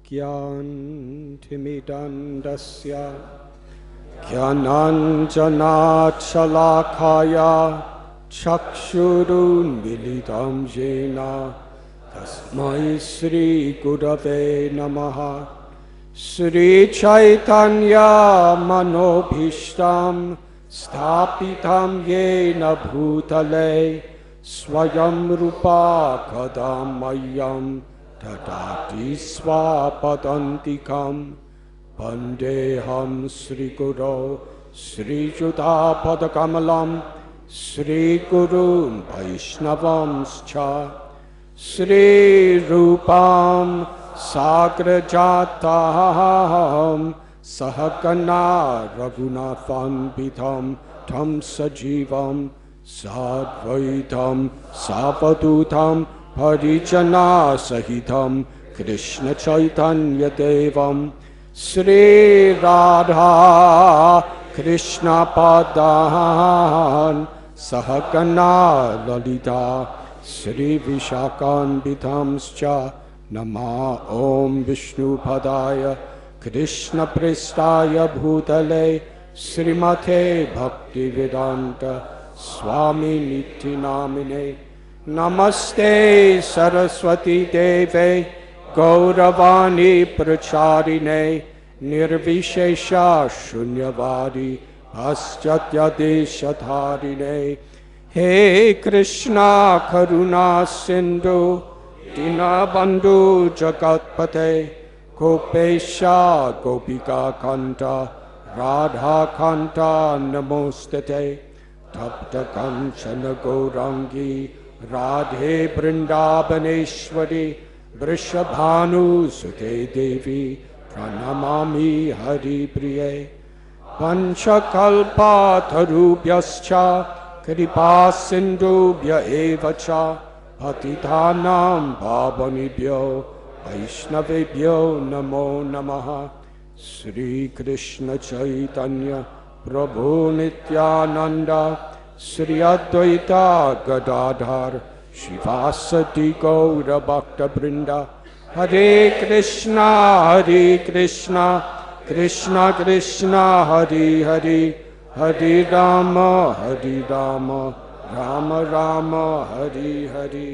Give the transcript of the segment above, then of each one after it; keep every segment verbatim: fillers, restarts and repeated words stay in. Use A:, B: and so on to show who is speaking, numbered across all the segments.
A: ज्ञानतिमिरन्धस्य ज्ञानाञ्जनशलाकया चक्षुरुन्मीलितं येन तस्मै श्रीगुरवे नमः। श्रीचैतन्यमनोभीष्टं स्थापितं येन भूतले स्वयं रूपा कदा मह्यं ददाति स्वापदान्तिकम्। वन्देऽहं श्रीगुरो श्रीयुतापदकमलं श्रीगुरुन् वैष्णवंश्च श्रीरूपं साग्रजातं सहगना रघुनाथान्वितं तं सजीवं साद्वैतं सावधूतं परिजनसहितं कृष्णचैतन्यदेवं श्रीराधा कृष्णपादान् सहगना ललिता श्रीविशाखान्वितांश्च नमः। ॐ विष्णुपदाय कृष्णप्रेष्ठाय भूतले श्रीमते भक्तिवेदान्त स्वामिनिति नामिने। नमस्ते सरस्वती देवे गौरवाणी प्रचारिणे निर्विशेष शून्यवादी पाश्चात्यदेशधारिणे। हे कृष्णा करुणा सिंधु दीनबंधु जगत्पते गोपेश गोपिका कांत राधा कांत नमोस्तुते। तप्त कंचन गौरांगी राधे वृंदावनेश्वरी वृषभानुसुते देवी प्रणमामि हरिप्रिये। पंचकल्पतरुभ्यश्च कृपा सिन्धुभ्य एव च पतितानां पावनेभ्यो वैष्णवेभ्यो नमो नमः। श्रीकृष्ण चैतन्य प्रभु नित्यानंद श्री अद्वैता गदाधर शिवासदि गौर भक्तवृंद। हरे कृष्णा हरे कृष्णा कृष्णा कृष्णा हरे हरे हरे राम हरे Ram Ram Ram Hare Hare.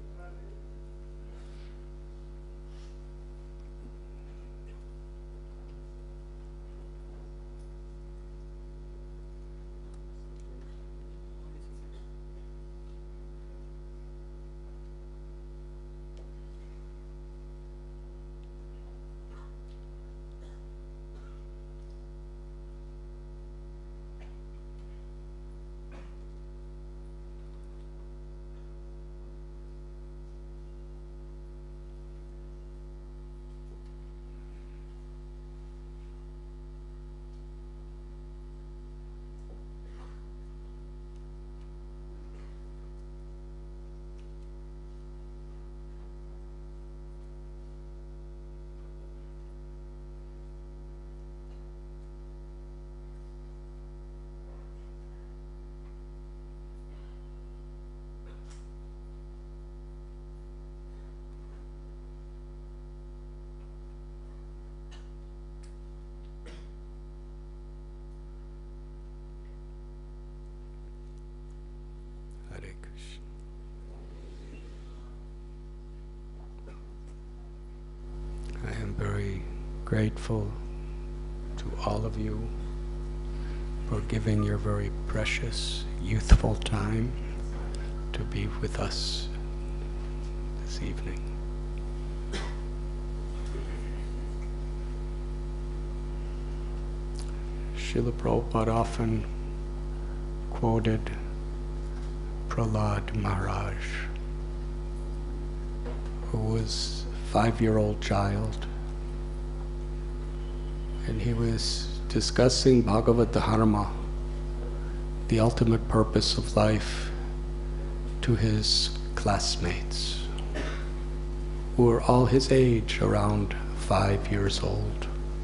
A: Grateful to all of you for giving your very precious, youthful time to be with us this evening. Srila Prabhupada often quoted Prahlad Maharaj, who was a five-year-old child. And he was discussing Bhagavad Dharma, the ultimate purpose of life, to his classmates, who were all his age, around five years old.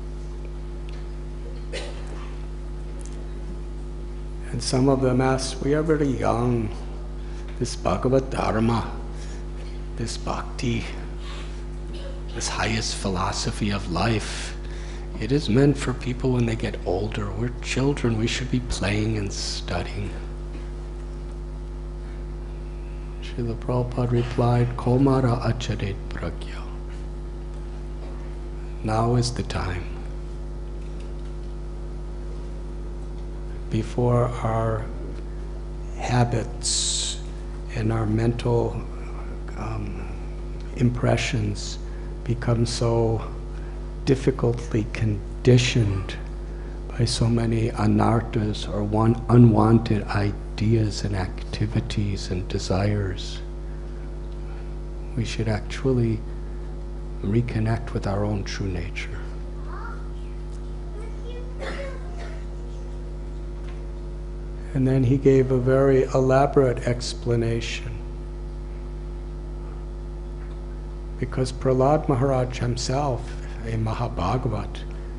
A: And some of them asked, we are very young, this Bhagavad Dharma, this bhakti, this highest philosophy of life, it is meant for people when they get older. We're children, we should be playing and studying. Srila Prabhupada replied, Komara acharet pragya. Now is the time. Before our habits and our mental um, impressions become so difficultly conditioned by so many anarthas or one unwanted ideas and activities and desires, we should actually reconnect with our own true nature. And then he gave a very elaborate explanation. Because Prahlad Maharaj himself, a Mahabhagavat,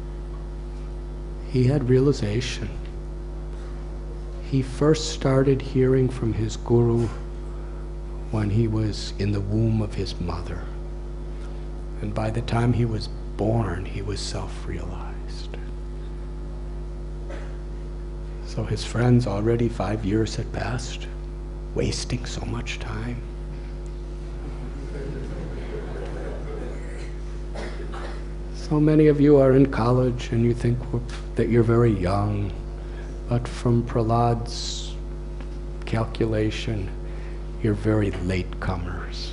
A: he had realization. He first started hearing from his guru when he was in the womb of his mother. And by the time he was born, he was self-realized. So his friends, already five years had passed, wasting so much time. So many of you are in college and you think that you're very young, but from Prahlad's calculation, you're very late comers.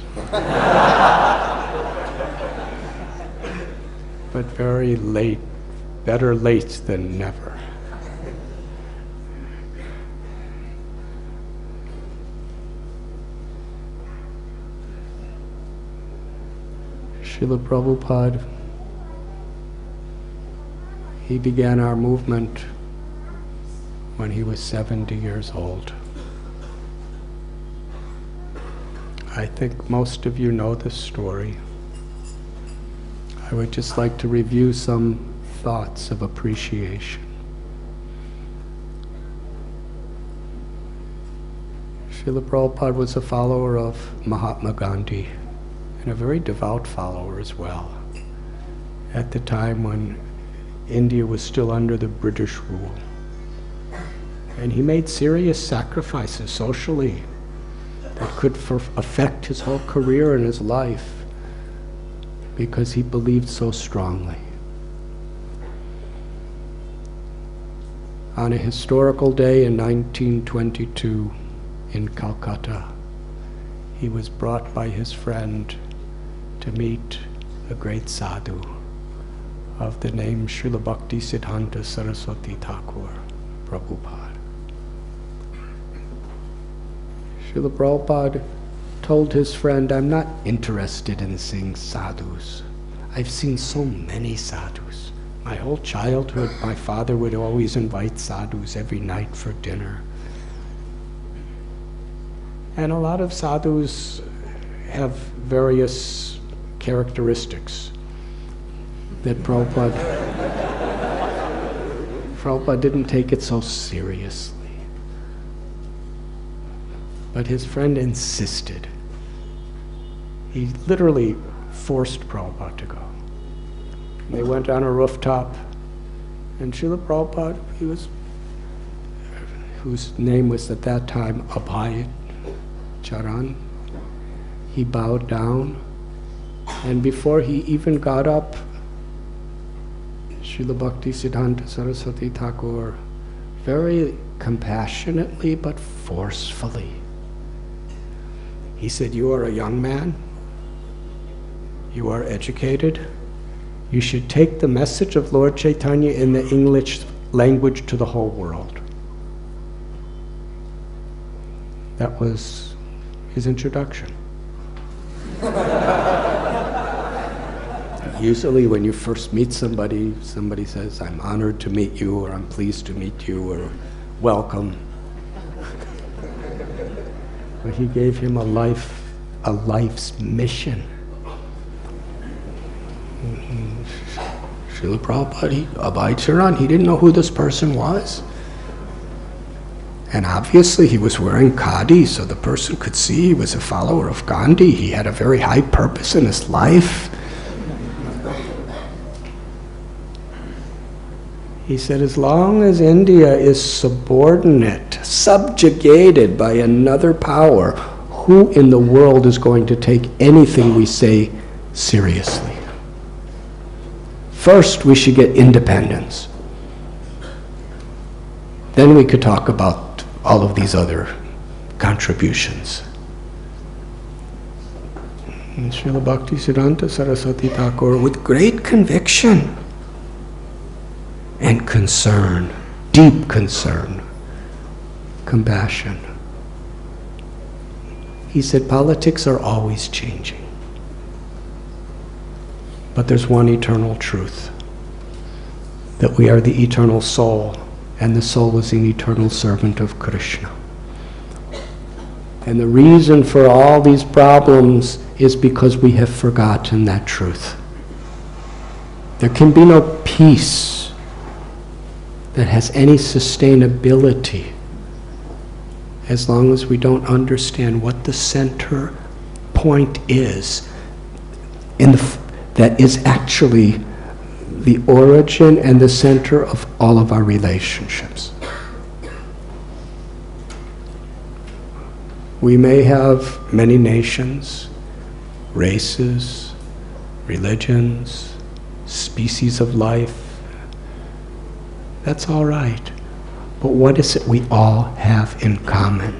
A: But very late, better late than never. Srila Prabhupada, he began our movement when he was seventy years old. I think most of you know this story. I would just like to review some thoughts of appreciation. Srila Prabhupada was a follower of Mahatma Gandhi, and a very devout follower as well, at the time when India was still under the British rule. And he made serious sacrifices socially that could affect his whole career and his life because he believed so strongly. On a historical day in nineteen twenty-two in Calcutta, he was brought by his friend to meet a great sadhu of the name Srila Bhaktisiddhanta Saraswati Thakur Prabhupada. Srila Prabhupada told his friend, I'm not interested in seeing sadhus. I've seen so many sadhus. My whole childhood, my father would always invite sadhus every night for dinner. And a lot of sadhus have various characteristics that Prabhupada, Prabhupada didn't take it so seriously. But his friend insisted. He literally forced Prabhupada to go. And they went on a rooftop, and Srila Prabhupada, he was, whose name was at that time Abhay Charan, he bowed down, and before he even got up, Srila Bhaktisiddhanta Saraswati Thakur, very compassionately but forcefully, he said, you are a young man, you are educated, you should take the message of Lord Chaitanya in the English language to the whole world. That was his introduction. Usually when you first meet somebody, somebody says, I'm honored to meet you, or I'm pleased to meet you, or welcome. But he gave him a life, a life's mission. Mm-hmm. Srila Prabhupada, he, Abhay Charan, he didn't know who this person was. And obviously he was wearing khadi, so the person could see he was a follower of Gandhi. He had a very high purpose in his life. He said, as long as India is subordinate, subjugated by another power, who in the world is going to take anything we say seriously? First, we should get independence. Then we could talk about all of these other contributions. And Srila Bhaktisiddhanta Saraswati Thakur, with great conviction and concern, deep concern, compassion, he said, politics are always changing. But there's one eternal truth, that we are the eternal soul, and the soul is an eternal servant of Krishna. And the reason for all these problems is because we have forgotten that truth. There can be no peace that has any sustainability as long as we don't understand what the center point is in the, that is actually the origin and the center of all of our relationships. We may have many nations, races, religions, species of life. That's all right. But what is it we all have in common?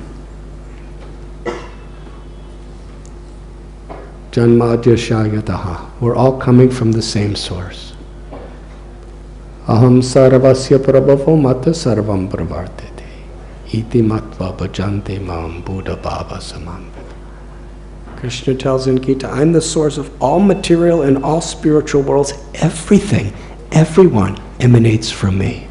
A: Janmadya Shayataha. We're all coming from the same source. Aham sarvasya prabhavo mata sarvam pravartate. Iti matva bhajante mam buddha bhava samambita. Krishna tells in Gita, I'm the source of all material and all spiritual worlds. Everything, everyone emanates from me.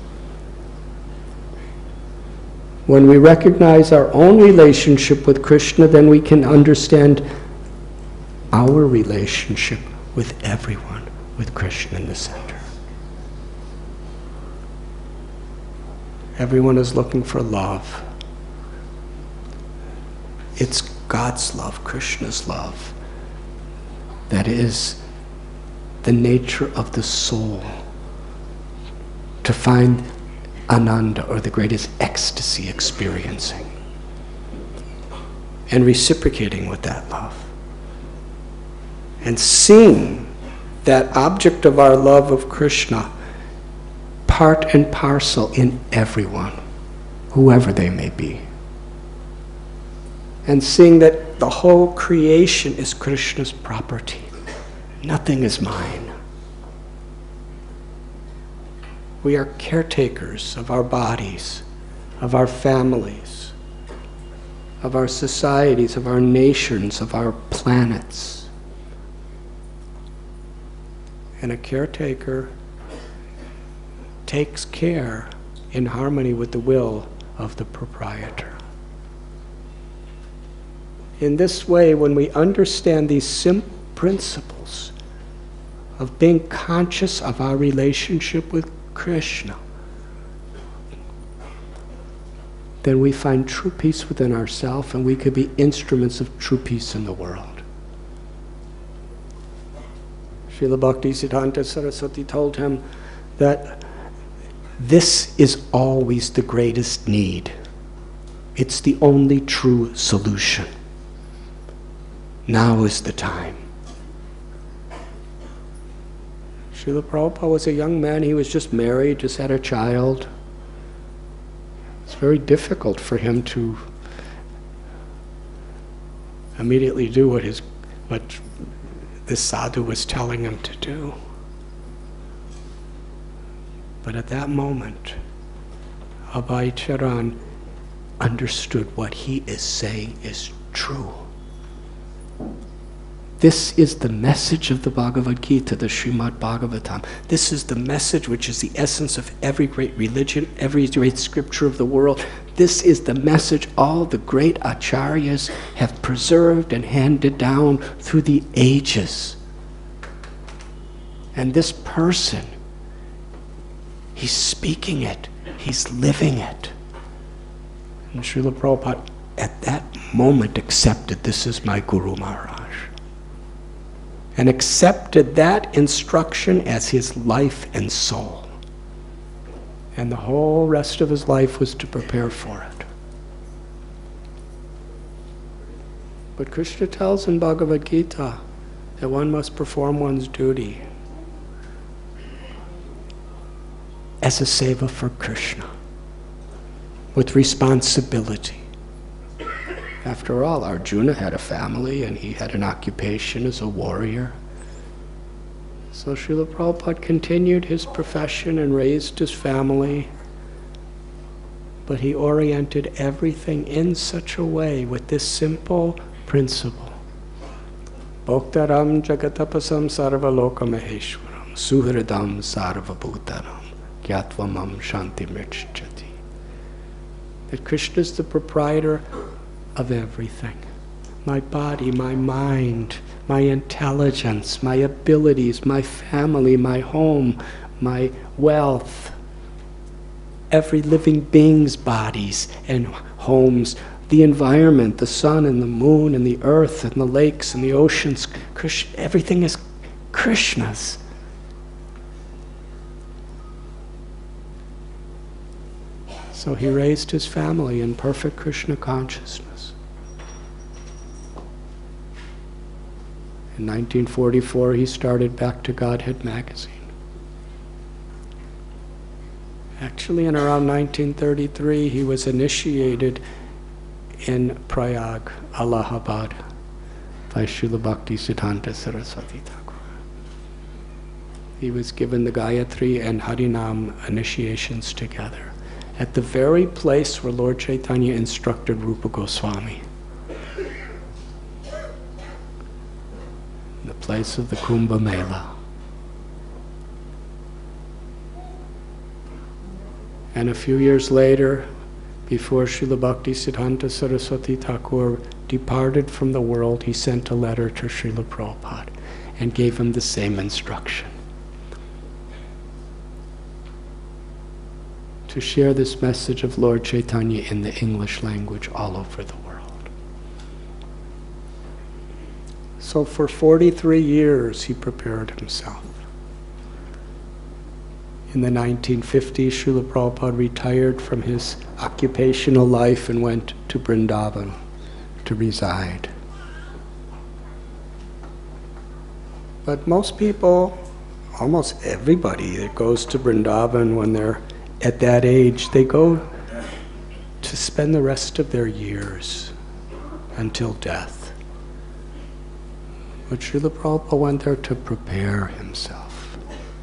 A: When we recognize our own relationship with Krishna, then we can understand our relationship with everyone, with Krishna in the center. Everyone is looking for love. It's God's love, Krishna's love, that is the nature of the soul, to find Ananda, or the greatest ecstasy, experiencing and reciprocating with that love, and seeing that object of our love of Krishna part and parcel in everyone, whoever they may be, and seeing that the whole creation is Krishna's property. Nothing is mine. We are caretakers of our bodies, of our families, of our societies, of our nations, of our planets. And a caretaker takes care in harmony with the will of the proprietor. In this way, when we understand these simple principles of being conscious of our relationship with Krishna, then we find true peace within ourselves, and we could be instruments of true peace in the world. Srila Bhaktisiddhanta Saraswati told him that this is always the greatest need. It's the only true solution. Now is the time. Srila Prabhupada was a young man. He was just married, just had a child. It's very difficult for him to immediately do what his, what this sadhu was telling him to do. But at that moment, Abhay Charan understood what he is saying is true. This is the message of the Bhagavad Gita, the Srimad Bhagavatam. This is the message which is the essence of every great religion, every great scripture of the world. This is the message all the great acharyas have preserved and handed down through the ages. And this person, he's speaking it, he's living it. And Srila Prabhupada at that moment accepted, this is my Guru Maharaj, and accepted that instruction as his life and soul. And the whole rest of his life was to prepare for it. But Krishna tells in Bhagavad Gita that one must perform one's duty as a seva for Krishna, with responsibility. After all, Arjuna had a family and he had an occupation as a warrior. So Srila Prabhupada continued his profession and raised his family, but he oriented everything in such a way with this simple principle. Bhoktaram jagatapasam sarvaloka maheshwaram suhridam sarvabhutanam gyatvam shanti mirchati. That Krishna is the proprietor of everything. My body, my mind, my intelligence, my abilities, my family, my home, my wealth, every living being's bodies and homes, the environment, the sun and the moon and the earth and the lakes and the oceans, Krishna, everything is Krishna's. So he raised his family in perfect Krishna consciousness. In nineteen forty-four, he started Back to Godhead magazine. Actually, in around nineteen thirty-three, he was initiated in Prayag, Allahabad, by Srila Bhakti Siddhanta Saraswati Thakur. He was given the Gayatri and Harinam initiations together at the very place where Lord Chaitanya instructed Rupa Goswami. The place of the Kumbh Mela. And a few years later, before Srila Bhakti Siddhanta Saraswati Thakur departed from the world, he sent a letter to Srila Prabhupada and gave him the same instruction. To share this message of Lord Chaitanya in the English language all over the world. So for forty-three years he prepared himself. In the nineteen fifties, Srila Prabhupada retired from his occupational life and went to Vrindavan to reside. But most people, almost everybody that goes to Vrindavan when they're at that age, they go to spend the rest of their years until death. But Srila Prabhupada went there to prepare himself.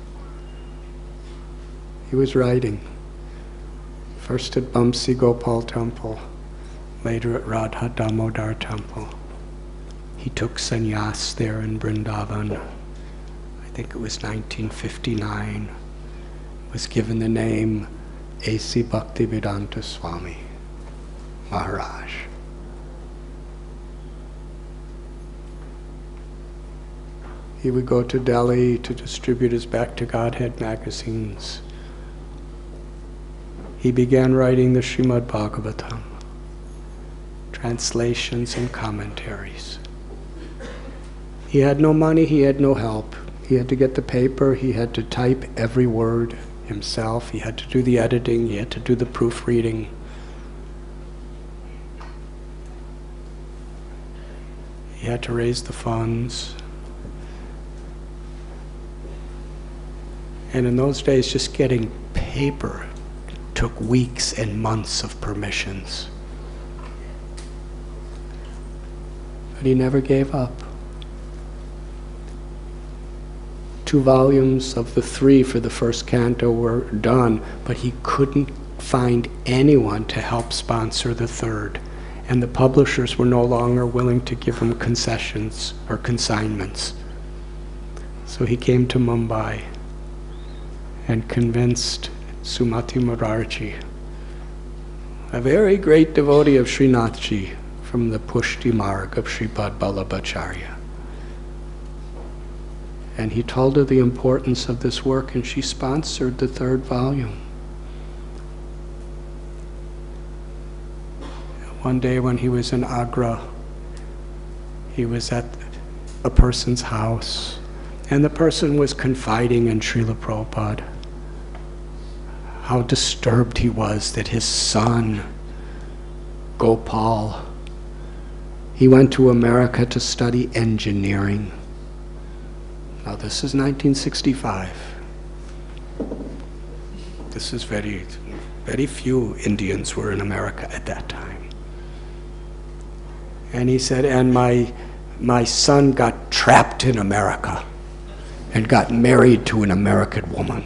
A: He was writing, first at Bamsi Gopal Temple, later at Radha Damodar Temple. He took sannyas there in Vrindavan. I think it was nineteen fifty-nine. Was given the name A C Bhaktivedanta Swami Maharaj. He would go to Delhi to distribute his Back to Godhead magazines. He began writing the Srimad Bhagavatam, translations and commentaries. He had no money, he had no help. He had to get the paper, he had to type every word himself, he had to do the editing, he had to do the proofreading. He had to raise the funds. And in those days, just getting paper took weeks and months of permissions. But he never gave up. Two volumes of the three for the first canto were done, but he couldn't find anyone to help sponsor the third. And the publishers were no longer willing to give him concessions or consignments. So he came to Mumbai and convinced Sumati Morarji, a very great devotee of Srinathji from the Pushti Marg of Sripad Vallabhacharya. And he told her the importance of this work, and she sponsored the third volume. One day when he was in Agra, he was at a person's house, and the person was confiding in Srila Prabhupada how disturbed he was that his son, Gopal, he went to America to study engineering. Now this is nineteen sixty-five. This is very, very few Indians were in America at that time. And he said, and my, my son got trapped in America and got married to an American woman.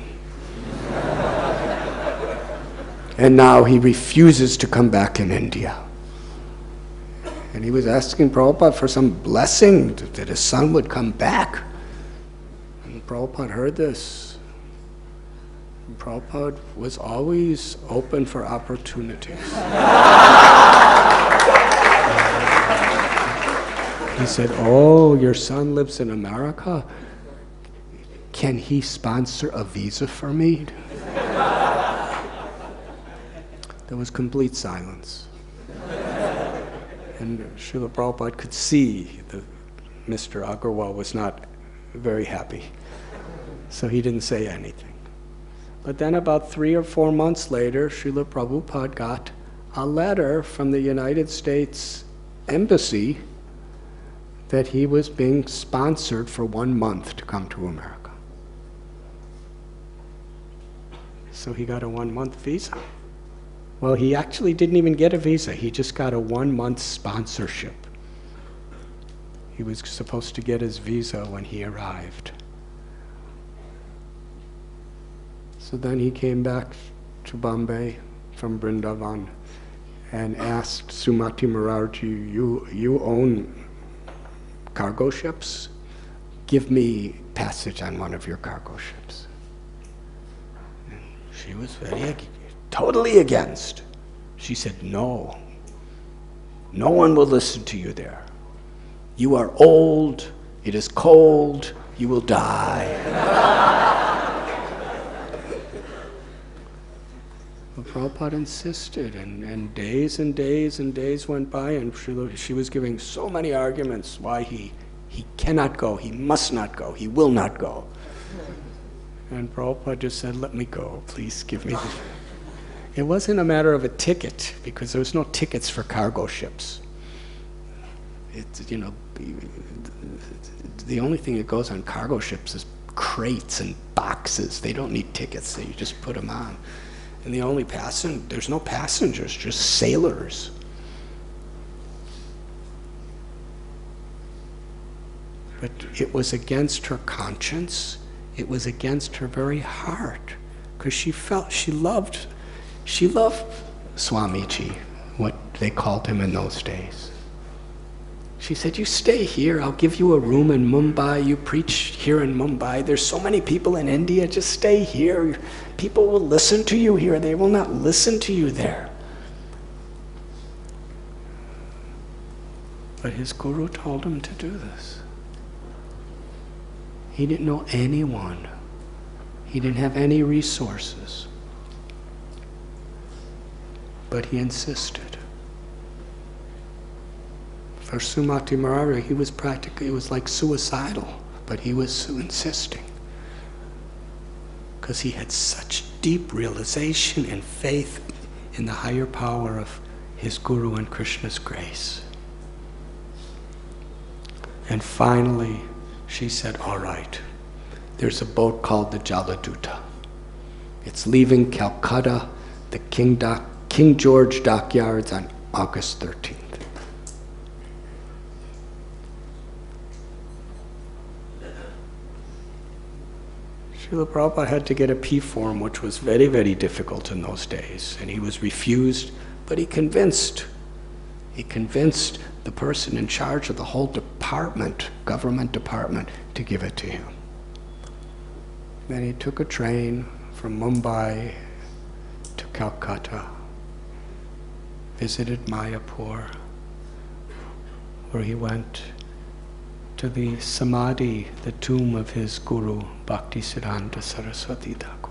A: And now he refuses to come back in India. And he was asking Prabhupada for some blessing that his son would come back. And Prabhupada heard this. And Prabhupada was always open for opportunities. He said, oh, your son lives in America? Can he sponsor a visa for me? There was complete silence. And Srila Prabhupada could see that Mister Agarwal was not very happy. So he didn't say anything. But then about three or four months later, Srila Prabhupada got a letter from the United States Embassy that he was being sponsored for one month to come to America. So he got a one-month visa. Well, he actually didn't even get a visa. He just got a one-month sponsorship. He was supposed to get his visa when he arrived. So then he came back to Bombay from Vrindavan and asked Sumati Morarji, you, you own cargo ships? Give me passage on one of your cargo ships. And she was very totally against. She said, no, no one will listen to you there. You are old, it is cold, you will die. But Prabhupada insisted, and, and days and days and days went by, and she, she was giving so many arguments why he, he cannot go, he must not go, he will not go. And Prabhupada just said, let me go, please give me the... It wasn't a matter of a ticket, because there was no tickets for cargo ships. It's, you know, the only thing that goes on cargo ships is crates and boxes. They don't need tickets, so you just put them on. And the only passen there's no passengers, just sailors. But it was against her conscience. It was against her very heart, because she felt, she loved, she loved Swamiji, what they called him in those days. She said, you stay here, I'll give you a room in Mumbai, you preach here in Mumbai, there's so many people in India, just stay here. People will listen to you here, they will not listen to you there. But his guru told him to do this. He didn't know anyone. He didn't have any resources. But he insisted. For Sumati Morarji, he was practically, it was like suicidal, but he was insisting. Because he had such deep realization and faith in the higher power of his Guru and Krishna's grace. And finally, she said, all right, there's a boat called the Jaladuta. It's leaving Calcutta, the King, Dock, King George dockyards on August thirteenth. Srila Prabhupada had to get a P form, which was very, very difficult in those days, and he was refused, but he convinced, he convinced the person in charge of the whole department, government department, to give it to him. Then he took a train from Mumbai to Calcutta, visited Mayapur, where he went to the Samadhi, the tomb of his Guru, Bhaktisiddhanta Saraswati Thakur,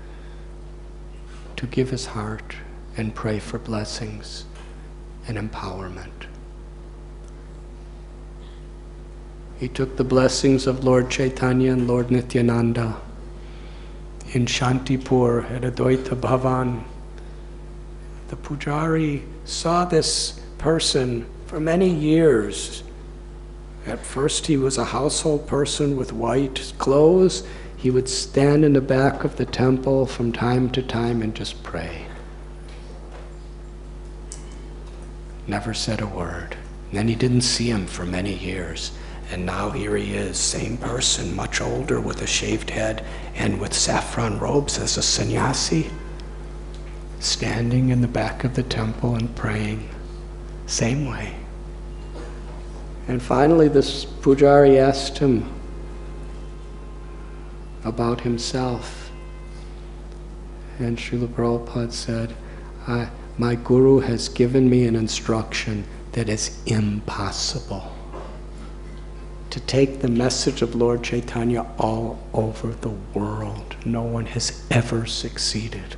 A: to give his heart and pray for blessings and empowerment. He took the blessings of Lord Chaitanya and Lord Nityananda in Shantipur at Advaita Bhavan. The pujari saw this person for many years. At first he was a household person with white clothes. He would stand in the back of the temple from time to time and just pray. Never said a word. And then he didn't see him for many years. And now here he is, same person, much older, with a shaved head and with saffron robes as a sannyasi, standing in the back of the temple and praying, same way. And finally this pujari asked him about himself. And Srila Prabhupada said, I, my guru has given me an instruction that is impossible. To take the message of Lord Chaitanya all over the world. No one has ever succeeded.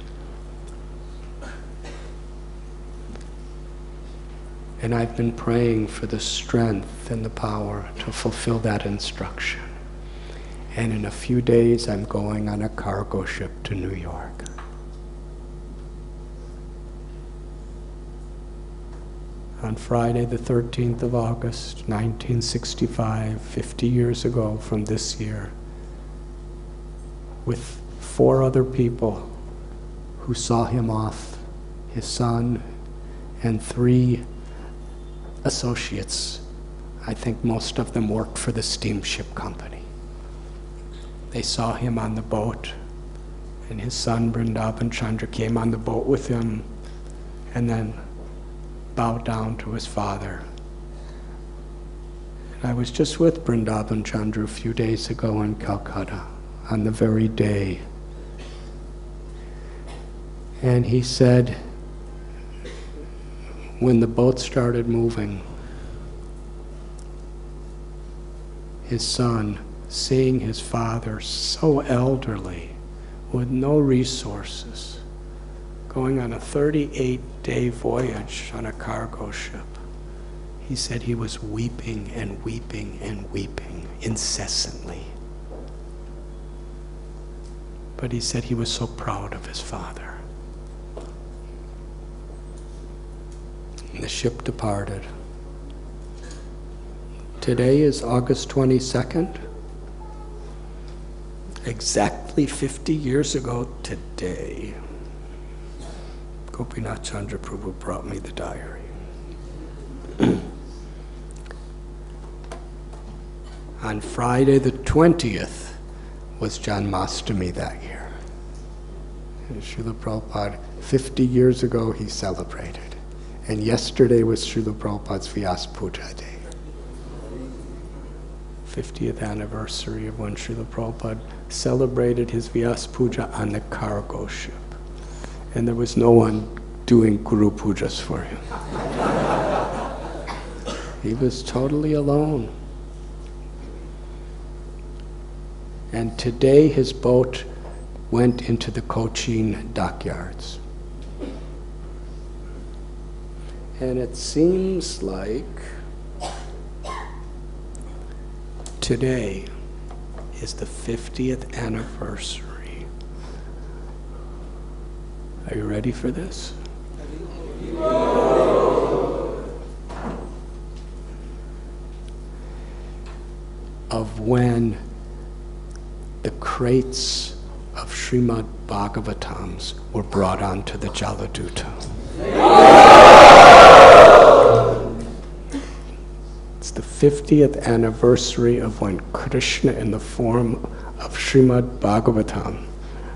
A: And I've been praying for the strength and the power to fulfill that instruction. And in a few days I'm going on a cargo ship to New York. On Friday the thirteenth of August, nineteen sixty-five, fifty years ago from this year, with four other people who saw him off, his son, and three associates. I think most of them worked for the steamship company. They saw him on the boat, and his son Vrindavan Chandra came on the boat with him, and then bowed down to his father. And I was just with Vrindavan Chandra a few days ago in Calcutta, on the very day. And he said, when the boat started moving, his son, seeing his father so elderly, with no resources, going on a thirty-eight day voyage on a cargo ship, he said he was weeping and weeping and weeping incessantly. But he said he was so proud of his father. And the ship departed. Today is August twenty-second. Exactly fifty years ago today, Gopinath Chandra Prabhu brought me the diary. On Friday the twentieth was Janmashtami that year. And Srila Prabhupada, fifty years ago he celebrated. And yesterday was Srila Prabhupada's Vyas Puja Day. fiftieth anniversary of when Srila Prabhupada celebrated his Vyas Puja on the cargo ship. And there was no one doing Guru Pujas for him. He was totally alone. And today his boat went into the Cochin dockyards. And it seems like today is the fiftieth anniversary. Are you ready for this? Of when the crates of Srimad Bhagavatams were brought onto the Jaladuta. It's the fiftieth anniversary of when Krishna, in the form of Srimad Bhagavatam,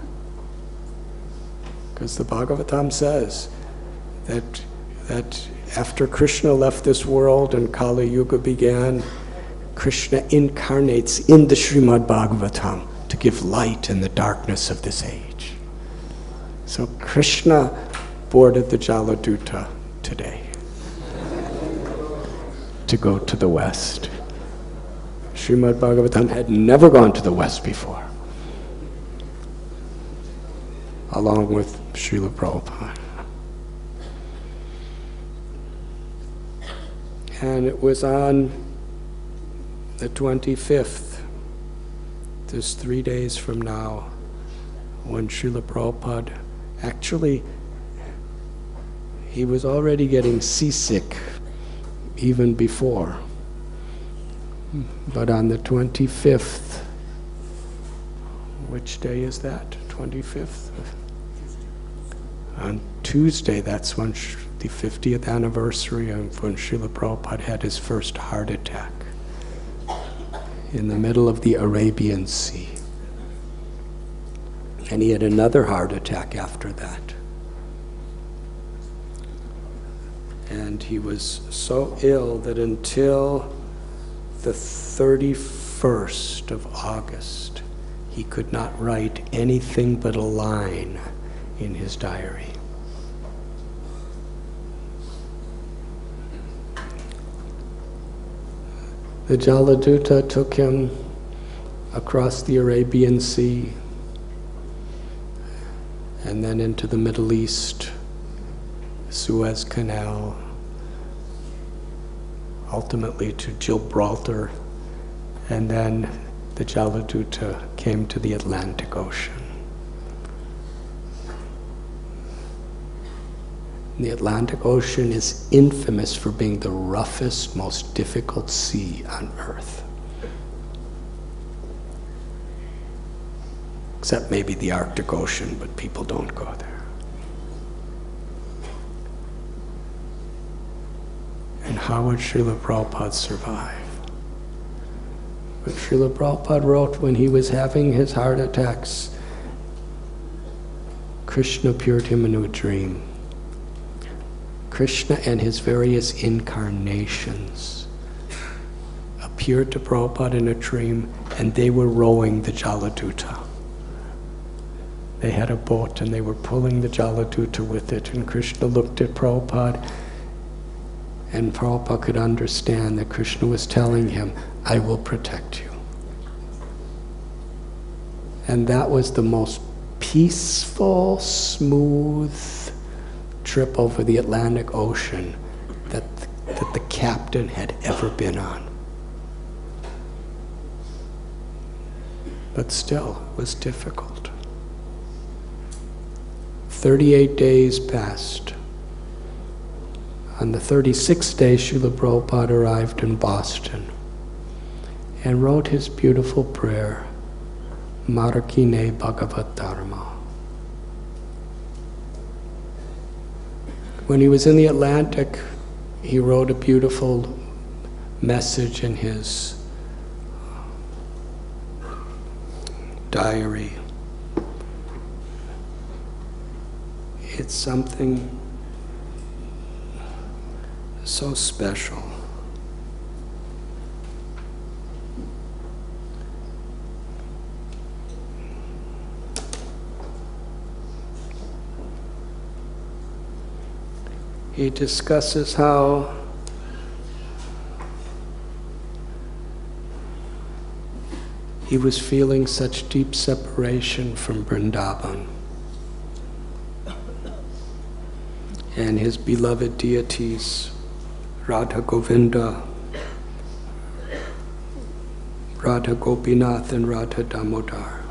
A: because the Bhagavatam says that, that after Krishna left this world and Kali Yuga began, Krishna incarnates in the Srimad Bhagavatam to give light in the darkness of this age. So Krishna boarded the Jaladuta today to go to the West. Srimad Bhagavatam had never gone to the West before, along with Srila Prabhupada. And it was on the twenty-fifth, just three days from now, when Srila Prabhupada actually, he was already getting seasick even before. But on the twenty-fifth, which day is that? twenty-fifth? On Tuesday, that's when sh the fiftieth anniversary of when Srila Prabhupada had his first heart attack in the middle of the Arabian Sea. And he had another heart attack after that. And he was so ill that until the thirty-first of August, he could not write anything but a line in his diary. The Jaladuta took him across the Arabian Sea and then into the Middle East, Suez Canal, ultimately to Gibraltar, and then the Jaladuta came to the Atlantic Ocean. The Atlantic Ocean is infamous for being the roughest, most difficult sea on earth. Except maybe the Arctic Ocean, but people don't go there. And how would Srila Prabhupada survive? But Srila Prabhupada wrote when he was having his heart attacks, Krishna appeared to him in a dream. Krishna and his various incarnations appeared to Prabhupada in a dream, and they were rowing the Jaladuta. They had a boat and they were pulling the Jaladuta with it, and Krishna looked at Prabhupada, and Prabhupada could understand that Krishna was telling him, I will protect you. And that was the most peaceful, smooth trip over the Atlantic Ocean that, that the captain had ever been on. But still, it was difficult. thirty-eight days passed. On the thirty-sixth day, Srila Prabhupada arrived in Boston and wrote his beautiful prayer, Marakine Bhagavat Dharma. When he was in the Atlantic, he wrote a beautiful message in his diary. It's something so special. He discusses how he was feeling such deep separation from Vrindavan and his beloved deities, Radha Govinda, Radha Gopinath, and Radha Damodar.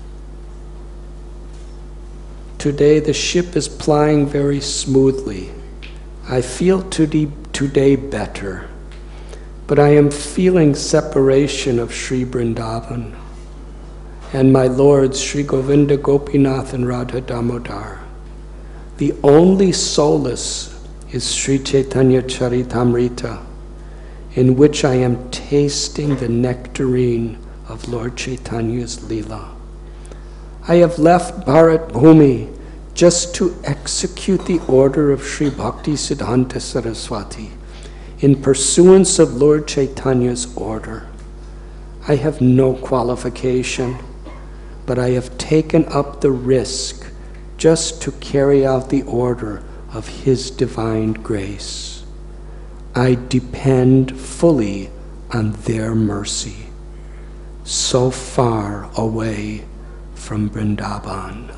A: Today the ship is plying very smoothly. I feel today, today better, but I am feeling separation of Sri Vrindavan and my lords Sri Govinda, Gopinath, and Radha Damodar. The only solace is Sri Chaitanya Charitamrita, in which I am tasting the nectarine of Lord Chaitanya's Leela. I have left Bharat Bhumi just to execute the order of Sri Bhakti Siddhanta Saraswati in pursuance of Lord Chaitanya's order. I have no qualification, but I have taken up the risk just to carry out the order of His divine grace. I depend fully on their mercy, so far away from Vrindavan.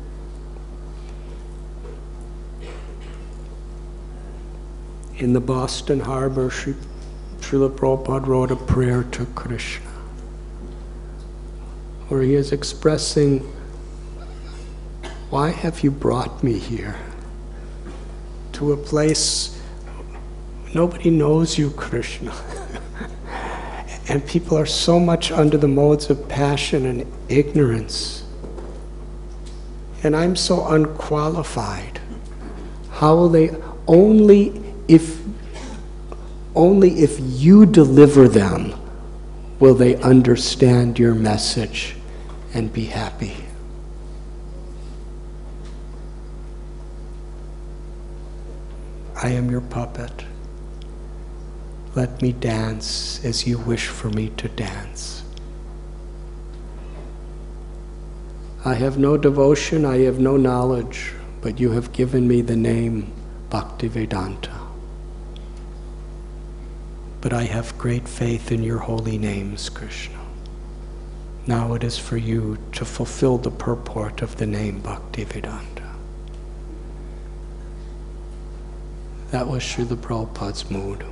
A: In the Boston Harbor, Srila Prabhupada wrote a prayer to Krishna, where he is expressing why have you brought me here? To a place nobody knows you, Krishna. And people are so much under the modes of passion and ignorance. And I'm so unqualified. How will they, only if, only if you deliver them will they understand your message and be happy. I am your puppet. Let me dance as you wish for me to dance. I have no devotion, I have no knowledge, but you have given me the name Bhaktivedanta. But I have great faith in your holy names, Krishna. Now it is for you to fulfill the purport of the name Bhaktivedanta. That was Srila Prabhupada's mood.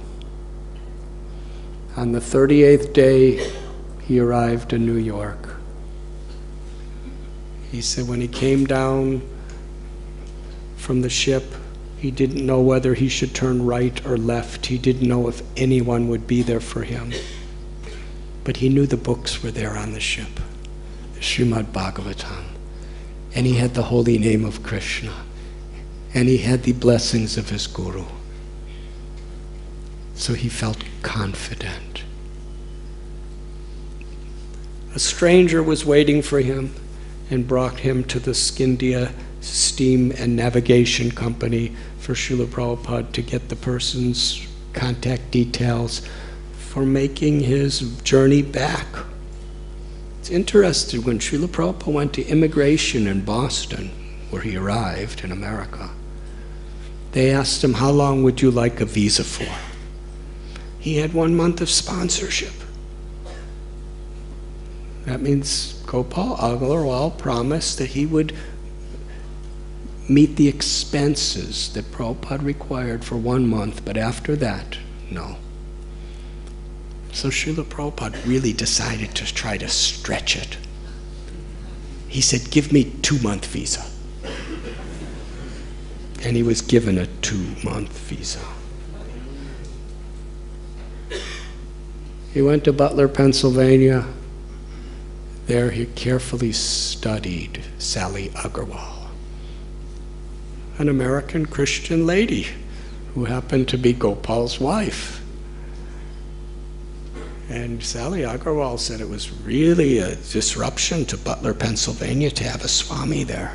A: On the thirty-eighth day, he arrived in New York. He said when he came down from the ship, he didn't know whether he should turn right or left. He didn't know if anyone would be there for him. But he knew the books were there on the ship, the Srimad Bhagavatam. And he had the holy name of Krishna. And he had the blessings of his guru. So he felt confident. A stranger was waiting for him and brought him to the Scindia Steam and Navigation Company for Srila Prabhupada to get the person's contact details for making his journey back. It's interesting, when Srila Prabhupada went to immigration in Boston, where he arrived in America, they asked him, how long would you like a visa for? He had one month of sponsorship. That means Gopal Agarwal promised that he would meet the expenses that Prabhupada required for one month, but after that, no. So Srila Prabhupada really decided to try to stretch it. He said, give me two-month visa. And he was given a two-month visa. He went to Butler, Pennsylvania. There he carefully studied Sally Agarwal, an American Christian lady who happened to be Gopal's wife. And Sally Agarwal said it was really a disruption to Butler, Pennsylvania to have a Swami there.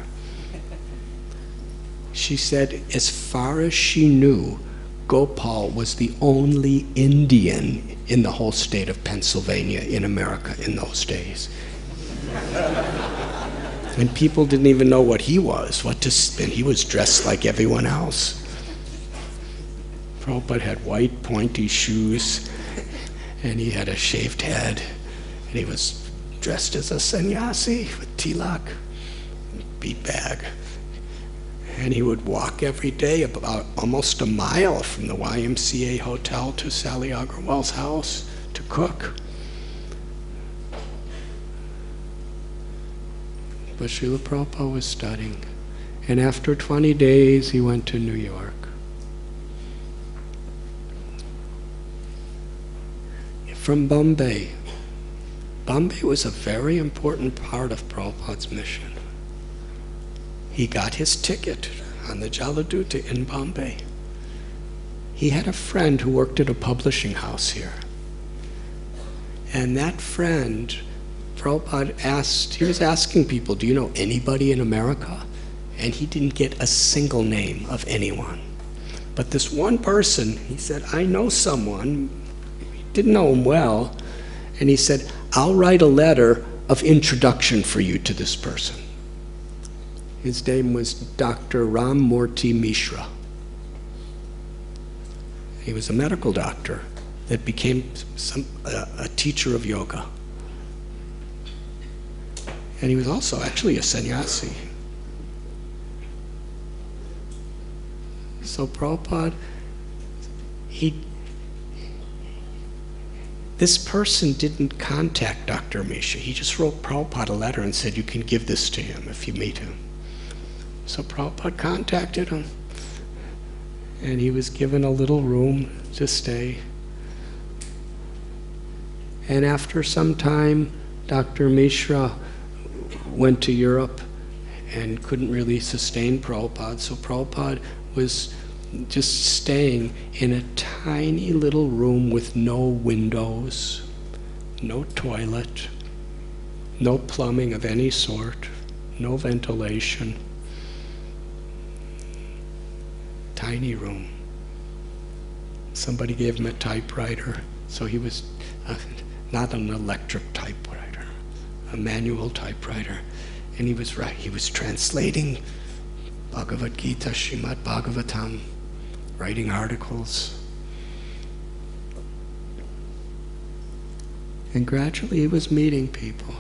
A: She said, as far as she knew, Gopal was the only Indian in the whole state of Pennsylvania in America in those days. And people didn't even know what he was, what to spin. He was dressed like everyone else. Prabhupada had white pointy shoes, and he had a shaved head, and he was dressed as a sannyasi with tilak, bead bag. And he would walk every day about almost a mile from the Y M C A hotel to Sally Agarwal's house to cook. But Srila Prabhupada was studying. And after twenty days, he went to New York. From Bombay. Bombay was a very important part of Prabhupada's mission. He got his ticket on the Jaladuta in Bombay. He had a friend who worked at a publishing house here. And that friend, Prabhupada asked, he was asking people, do you know anybody in America? And he didn't get a single name of anyone. But this one person, he said, I know someone. He didn't know him well. And he said, I'll write a letter of introduction for you to this person. His name was Doctor Ram Murthy Mishra. He was a medical doctor that became some, uh, a teacher of yoga. And he was also actually a sannyasi. So Prabhupada, he, this person didn't contact Doctor Mishra. He just wrote Prabhupada a letter and said, you can give this to him if you meet him. So Prabhupada contacted him, and he was given a little room to stay. And after some time, Doctor Mishra went to Europe and couldn't really sustain Prabhupada, so Prabhupada was just staying in a tiny little room with no windows, no toilet, no plumbing of any sort, no ventilation. Tiny room. Somebody gave him a typewriter, so he was uh, not an electric typewriter, a manual typewriter. And he was right, he was translating Bhagavad Gita, Srimad Bhagavatam, writing articles. And gradually he was meeting people.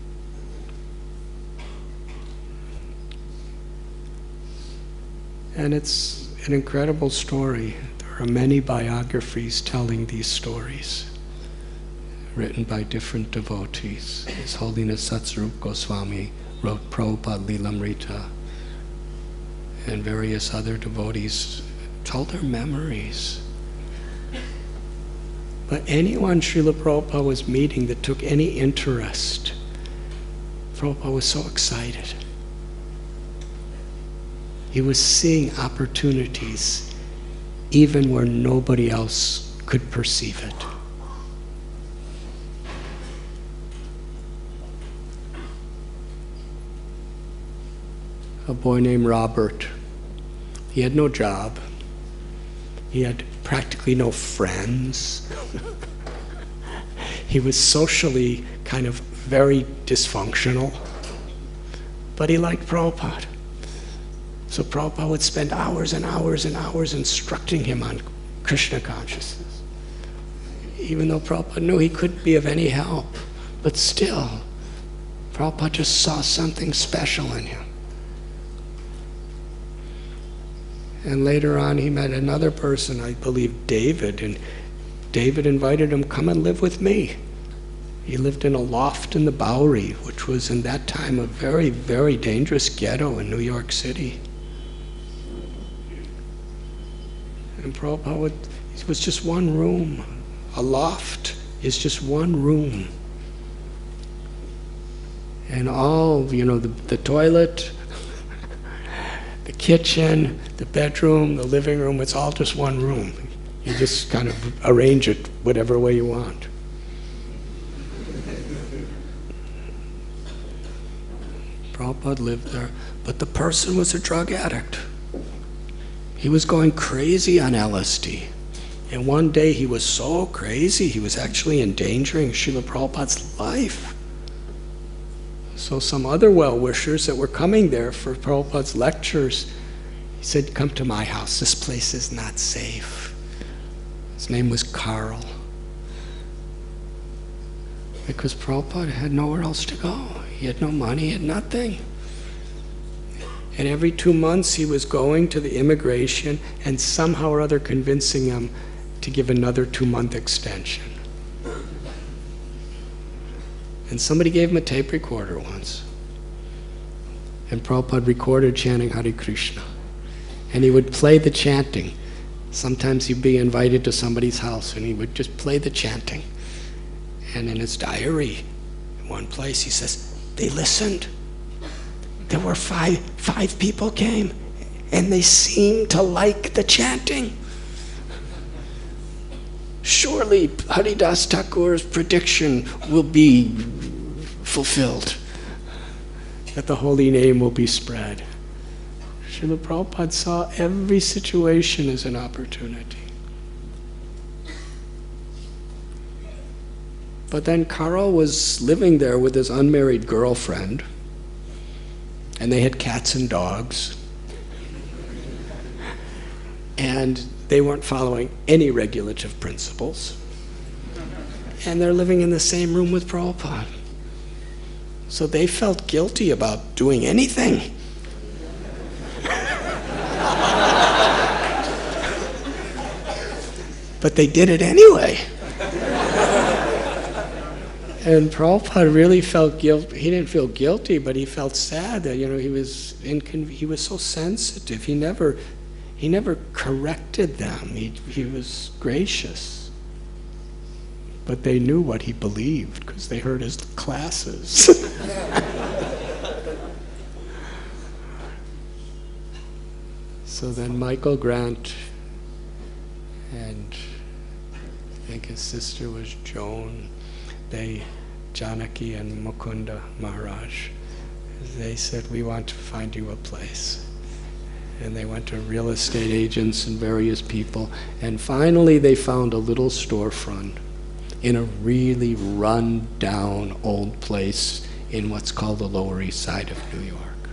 A: And it's an incredible story. There are many biographies telling these stories, written by different devotees. His Holiness Satsvarup Goswami wrote Prabhupada Lilamrita, and various other devotees told their memories. But anyone Srila Prabhupada was meeting that took any interest, Prabhupada was so excited. He was seeing opportunities even where nobody else could perceive it. A boy named Robert, he had no job. He had practically no friends. He was socially kind of very dysfunctional, but he liked Prabhupada. So Prabhupada would spend hours and hours and hours instructing him on Krishna consciousness. Even though Prabhupada knew he couldn't be of any help, but still, Prabhupada just saw something special in him. And later on he met another person, I believe David, and David invited him, come and live with me. He lived in a loft in the Bowery, which was in that time a very, very dangerous ghetto in New York City. And Prabhupada would, it was just one room. A loft is just one room. And all, you know, the, the toilet, the kitchen, the bedroom, the living room, it's all just one room. You just kind of arrange it whatever way you want. Prabhupada lived there, but the person was a drug addict. He was going crazy on L S D. And one day he was so crazy, he was actually endangering Srila Prabhupada's life. So some other well-wishers that were coming there for Prabhupada's lectures, he said, come to my house, this place is not safe. His name was Carl. Because Prabhupada had nowhere else to go. He had no money, he had nothing. And every two months he was going to the immigration and somehow or other convincing them to give another two-month extension. And somebody gave him a tape recorder once. And Prabhupada recorded chanting Hare Krishna. And he would play the chanting. Sometimes he'd be invited to somebody's house and he would just play the chanting. And in his diary, in one place, he says, they listened. There were five, five people came and they seemed to like the chanting. Surely Haridas Thakur's prediction will be fulfilled, that the holy name will be spread. Srila Prabhupada saw every situation as an opportunity. But then Karl was living there with his unmarried girlfriend, and they had cats and dogs. And they weren't following any regulative principles. And they're living in the same room with Prabhupada. So they felt guilty about doing anything. But they did it anyway. And Prabhupada really felt guilt. He didn't feel guilty, but he felt sad that, you know, he was incon- he was so sensitive. He never he never corrected them. He he was gracious. But they knew what he believed because they heard his classes. So then Michael Grant and I think his sister was Joan, they, Janaki and Mukunda Maharaj, they said, we want to find you a place. And they went to real estate agents and various people, and finally they found a little storefront in a really run-down old place in what's called the Lower East Side of New York.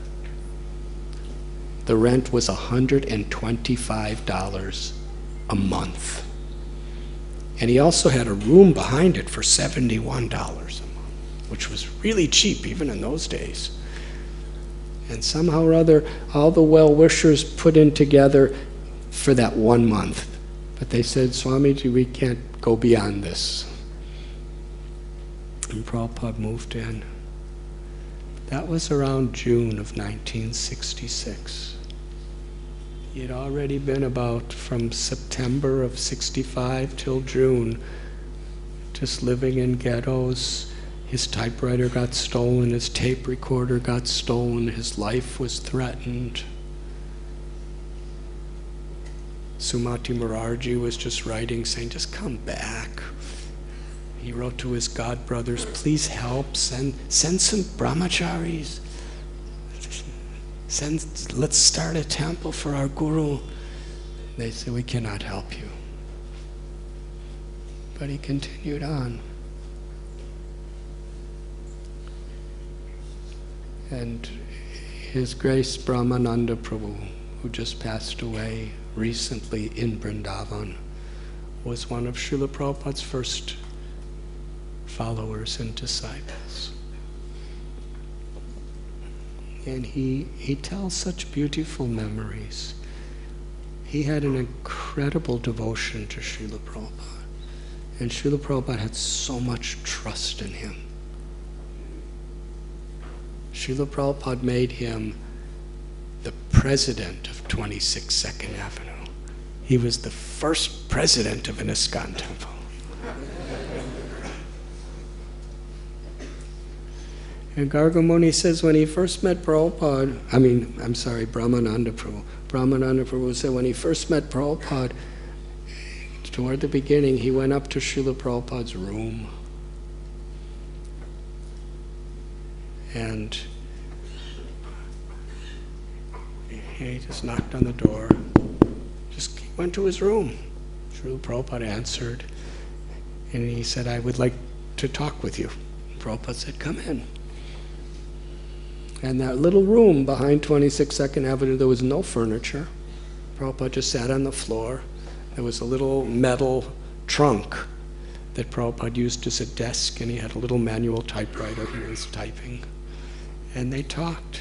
A: The rent was one hundred twenty-five dollars a month. And he also had a room behind it for seventy-one dollars a month, which was really cheap even in those days. And somehow or other, all the well-wishers put in together for that one month. But they said, Swamiji, we can't go beyond this. And Prabhupada moved in. That was around June of nineteen sixty-six. He had already been about from September of sixty-five till June, just living in ghettos. His typewriter got stolen, his tape recorder got stolen, his life was threatened. Sumati Morarji was just writing, saying, just come back. He wrote to his god brothers, please help, send, send some brahmacharis. Send, let's start a temple for our guru. They said, we cannot help you. But he continued on. And His Grace Brahmananda Prabhu, who just passed away recently in Vrindavan, was one of Srila Prabhupada's first followers and disciples. And he, he tells such beautiful memories. He had an incredible devotion to Srila Prabhupada. And Srila Prabhupada had so much trust in him. Srila Prabhupada made him the president of twenty-six Second Avenue. He was the first president of an ISKCON temple. And Gargamuni says when he first met Prabhupada, I mean, I'm sorry, Brahmananda Prabhu. Brahmananda Prabhu said when he first met Prabhupada, toward the beginning, he went up to Srila Prabhupada's room. And he just knocked on the door, just went to his room. Srila Prabhupada answered, and he said, I would like to talk with you. Prabhupada said, come in. And that little room behind twenty-six Second Avenue, there was no furniture. Prabhupada just sat on the floor. There was a little metal trunk that Prabhupada used as a desk, and he had a little manual typewriter he was typing. And they talked.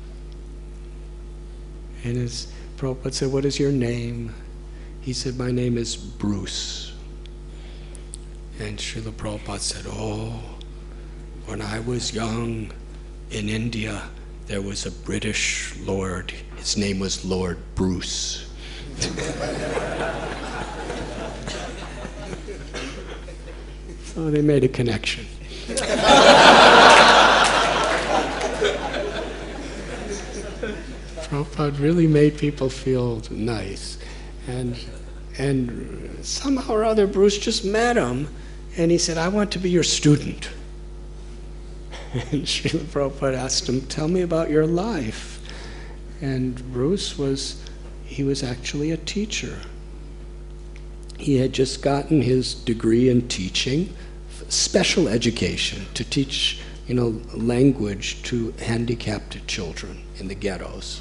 A: And his Prabhupada said, what is your name? He said, my name is Bruce. And Srila Prabhupada said, oh, when I was young, in India, there was a British lord. His name was Lord Bruce. So they made a connection. Prabhupada really made people feel nice. And, and somehow or other, Bruce just met him, and he said, I want to be your student. And Srila Prabhupada asked him, tell me about your life. And Bruce was, he was actually a teacher. He had just gotten his degree in teaching, special education, to teach, you know, language to handicapped children in the ghettos.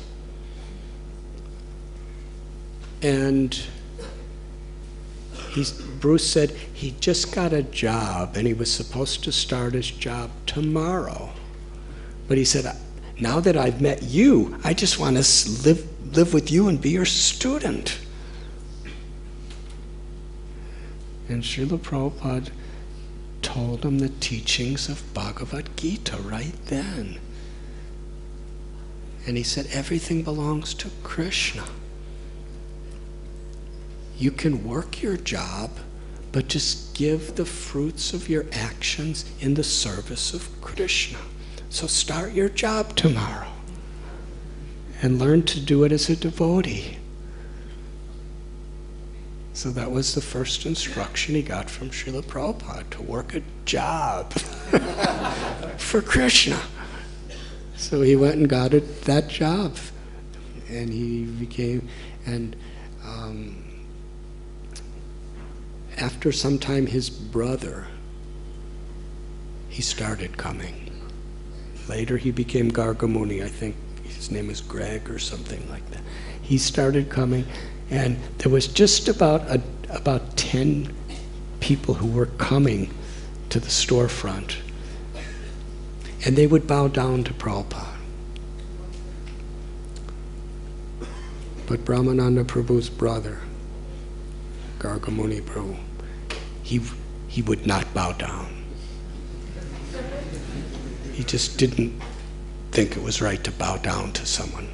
A: And He's, Bruce said he just got a job and he was supposed to start his job tomorrow. But he said, now that I've met you, I just want to live, live with you and be your student. And Srila Prabhupada told him the teachings of Bhagavad Gita right then. And he said, everything belongs to Krishna. You can work your job, but just give the fruits of your actions in the service of Krishna. So start your job tomorrow and learn to do it as a devotee. So that was the first instruction he got from Srila Prabhupada, to work a job for Krishna. So he went and got it, that job, and he became, and um, after some time his brother, he started coming. Later he became Gargamuni, I think his name is Greg or something like that. He started coming, and there was just about a, about ten people who were coming to the storefront, and they would bow down to Prabhupada. But Brahmananda Prabhu's brother, Gargamuni Prabhu, he, he would not bow down. He just didn't think it was right to bow down to someone.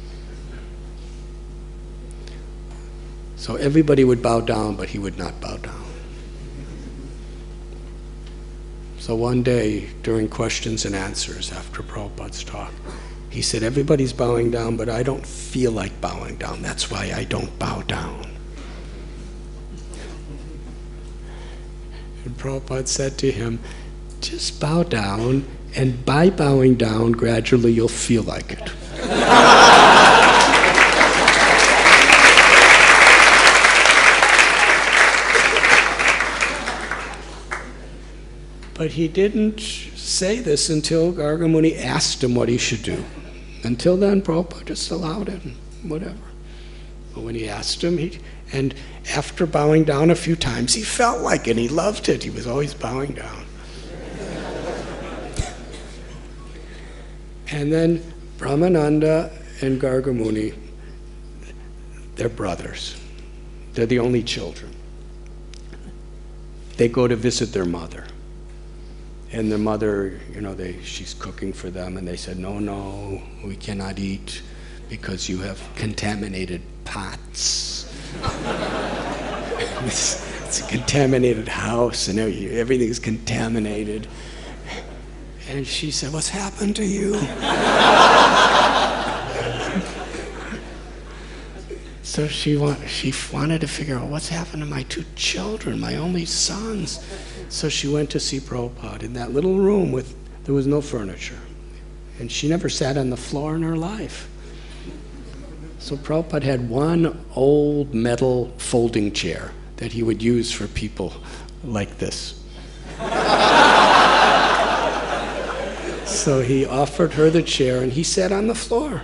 A: So everybody would bow down, but he would not bow down. So one day, during questions and answers after Prabhupada's talk, he said, everybody's bowing down, but I don't feel like bowing down. That's why I don't bow down. And Prabhupada said to him, just bow down, and by bowing down, gradually you'll feel like it. But he didn't say this until Gargamuni asked him what he should do. Until then, Prabhupada just allowed it, whatever. But when he asked him, he, and after bowing down a few times, he felt like it, he loved it, he was always bowing down. And then Brahmananda and Gargamuni, they're brothers. They're the only children. They go to visit their mother. And their mother, you know, they, she's cooking for them, and they said, no, no, we cannot eat because you have contaminated pots. it's, it's a contaminated house, and everything's contaminated. And she said, what's happened to you? So she, want, she wanted to figure out what's happened to my two children, my only sons. So she went to see Prabhupada in that little room with, there was no furniture. And she never sat on the floor in her life. So Prabhupada had one old metal folding chair that he would use for people like this. So he offered her the chair and he sat on the floor.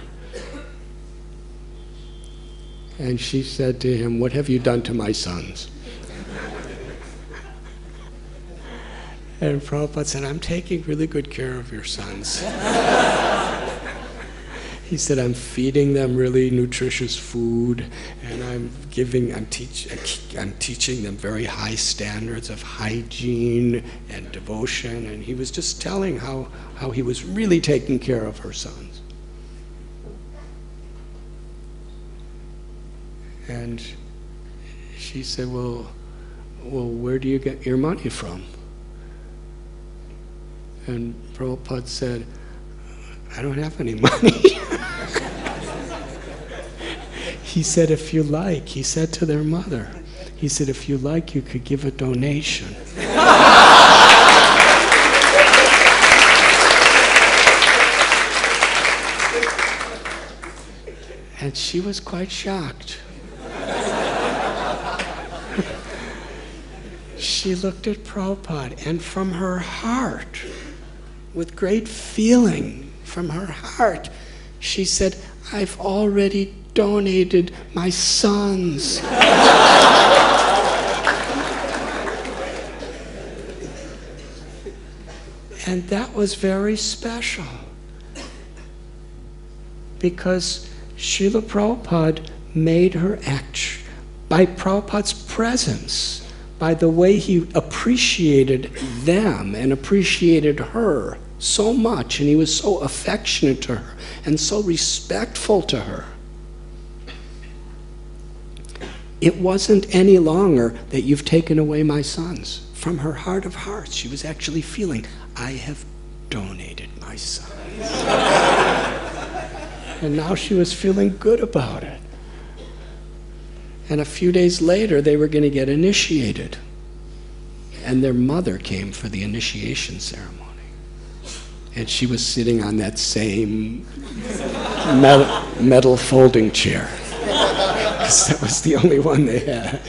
A: And she said to him, what have you done to my sons? And Prabhupada said, I'm taking really good care of your sons. He said, I'm feeding them really nutritious food, and I'm giving, I'm, teach, I'm teaching them very high standards of hygiene and devotion. And he was just telling how, how he was really taking care of her sons. And she said, well, well, where do you get your money from? And Prabhupada said, I don't have any money. He said, if you like, he said to their mother, he said, if you like, you could give a donation. And she was quite shocked. She looked at Prabhupada, and from her heart, with great feeling from her heart, she said, I've already donated my sons. And that was very special, because Srila Prabhupada made her act, by Prabhupada's presence, by the way he appreciated them and appreciated her so much, and he was so affectionate to her and so respectful to her. It wasn't any longer that you've taken away my sons. From her heart of hearts, she was actually feeling, I have donated my sons. And now she was feeling good about it. And a few days later, they were going to get initiated. And their mother came for the initiation ceremony. And she was sitting on that same metal, metal folding chair. Because that was the only one they had.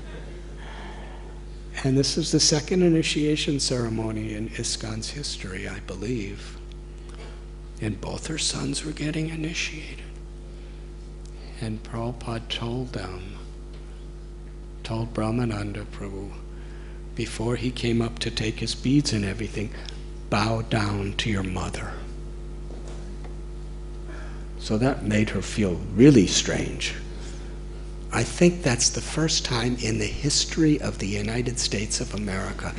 A: And this is the second initiation ceremony in ISKCON's history, I believe. And both her sons were getting initiated. And Prabhupada told them, told Brahmananda Prabhu, before he came up to take his beads and everything, bow down to your mother. So that made her feel really strange. I think that's the first time in the history of the United States of America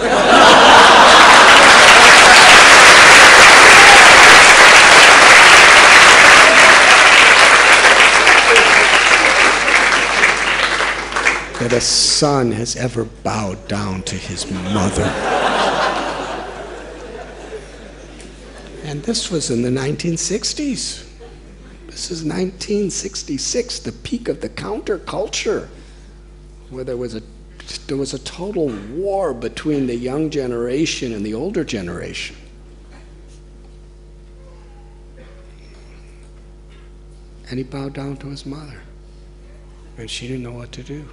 A: that a son has ever bowed down to his mother. And this was in the nineteen sixties. This is nineteen sixty-six, the peak of the counterculture, where there was a there was a total war between the young generation and the older generation. And he bowed down to his mother, and she didn't know what to do.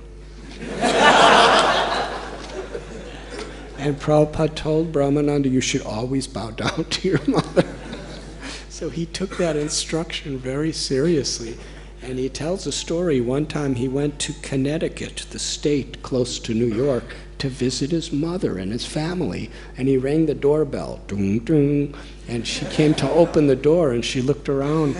A: And Prabhupada told Brahmananda, you should always bow down to your mother. So he took that instruction very seriously. And he tells a story. One time he went to Connecticut, the state close to New York, to visit his mother and his family. And he rang the doorbell, dung, dung, and she came to open the door, and she looked around.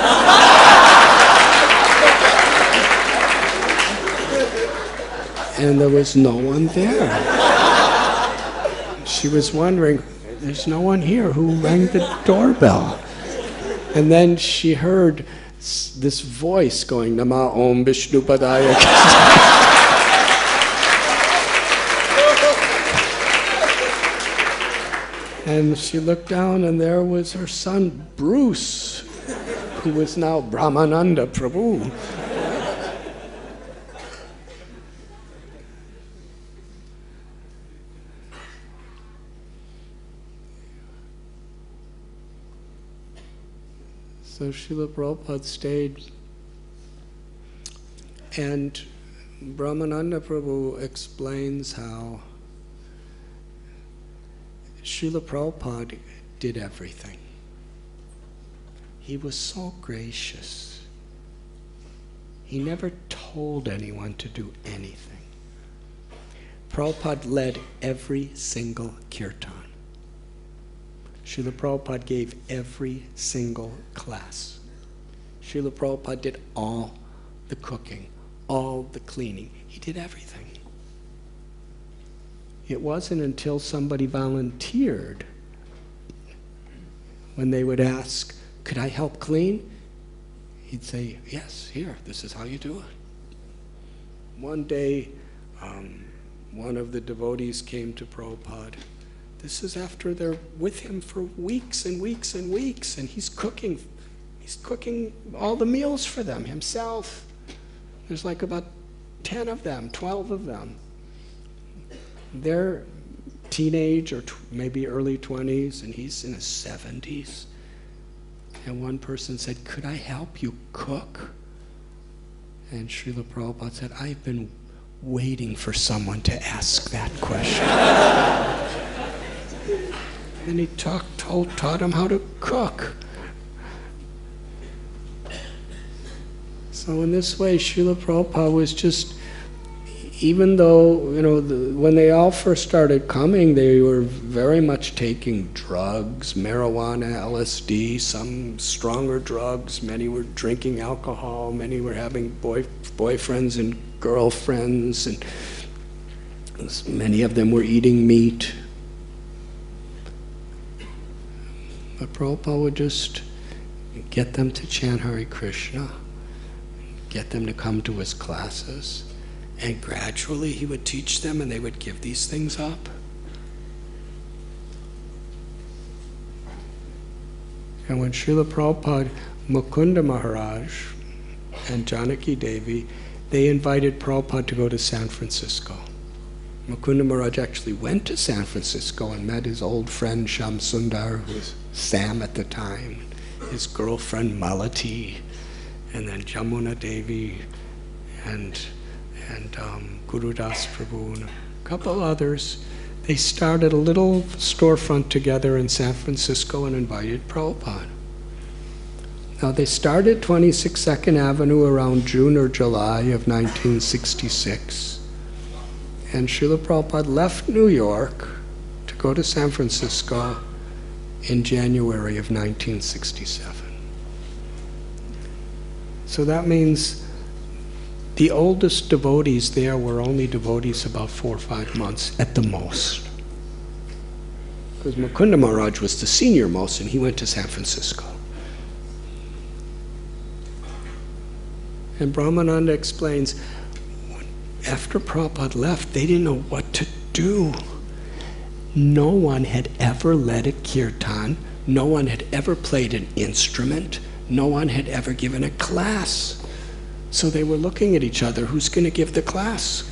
A: And there was no one there. She was wondering, there's no one here. Who rang the doorbell? And then she heard this voice going, Nama Om Vishnu Padaya. And she looked down, and there was her son, Bruce, who was now Brahmananda Prabhu. So Srila Prabhupada stayed, and Brahmananda Prabhu explains how Srila Prabhupada did everything. He was so gracious. He never told anyone to do anything. Prabhupada led every single kirtan. Srila Prabhupada gave every single class. Srila Prabhupada did all the cooking, all the cleaning. He did everything. It wasn't until somebody volunteered when they would ask, could I help clean? He'd say, yes, here, this is how you do it. One day, um, one of the devotees came to Prabhupada. This is after they're with him for weeks and weeks and weeks, and he's cooking. He's cooking all the meals for them himself. There's like about ten of them, twelve of them. They're teenage or t- maybe early twenties, and he's in his seventies. And one person said, could I help you cook? And Srila Prabhupada said, I've been waiting for someone to ask that question. And he talk, told, taught him how to cook. So in this way, Srila Prabhupada was just, even though, you know, the, when they all first started coming, they were very much taking drugs, marijuana, L S D, some stronger drugs. Many were drinking alcohol. Many were having boy, boyfriends and girlfriends. And Many of them were eating meat. But Prabhupada would just get them to chant Hare Krishna, get them to come to his classes, and gradually he would teach them and they would give these things up. And when Srila Prabhupada, Mukunda Maharaj, and Janaki Devi, they invited Prabhupada to go to San Francisco. Mukunda Maharaj actually went to San Francisco and met his old friend Shyam Sundar, who was Sam at the time, his girlfriend Malati, and then Jamuna Devi, and, and um, Guru Das Prabhu, and a couple others. They started a little storefront together in San Francisco and invited Prabhupada. Now they started twenty-sixth Avenue around June or July of nineteen sixty-six. And Srila Prabhupada left New York to go to San Francisco in January of nineteen sixty-seven. So that means the oldest devotees there were only devotees about four or five months at the most. Because Mukunda Maharaj was the senior most and he went to San Francisco. And Brahmananda explains, after Prabhupada left, they didn't know what to do. No one had ever led a kirtan. No one had ever played an instrument. No one had ever given a class. So they were looking at each other, who's going to give the class?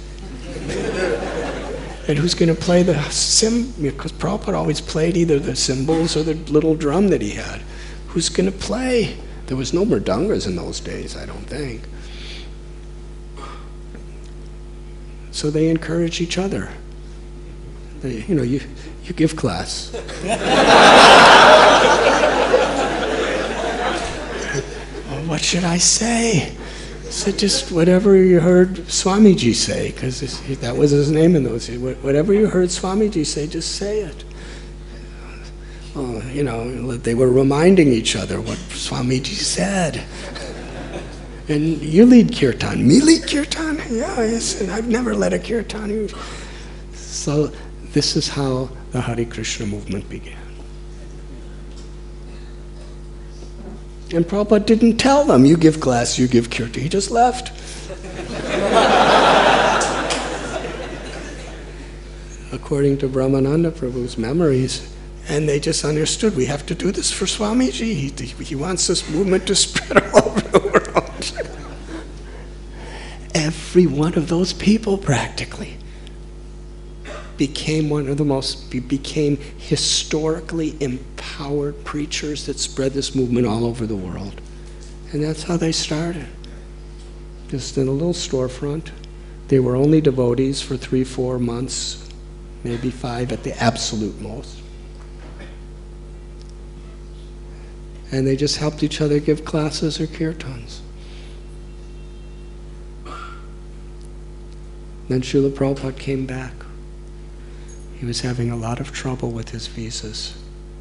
A: And who's going to play the sim? Because Prabhupada always played either the cymbals or the little drum that he had. Who's going to play? There was no mridangas in those days, I don't think. So they encourage each other. They, you know, you, you give class. Well, what should I say? So just whatever you heard Swamiji say, because that was his name in those days. Whatever you heard Swamiji say, just say it. Oh, you know, they were reminding each other what Swamiji said. And you lead kirtan. Me lead kirtan? Yeah, yes, and I've never led a kirtan. So this is how the Hare Krishna movement began. And Prabhupada didn't tell them, you give class, you give kirtan. He just left. According to Brahmananda Prabhu's memories, and they just understood, we have to do this for Swamiji. He, he wants this movement to spread all over the world. Every one of those people practically became one of the most, became historically empowered preachers that spread this movement all over the world. And that's how they started. Just in a little storefront. They were only devotees for three, four months, maybe five at the absolute most. And they just helped each other give classes or kirtans. Then Srila Prabhupada came back. He was having a lot of trouble with his visas.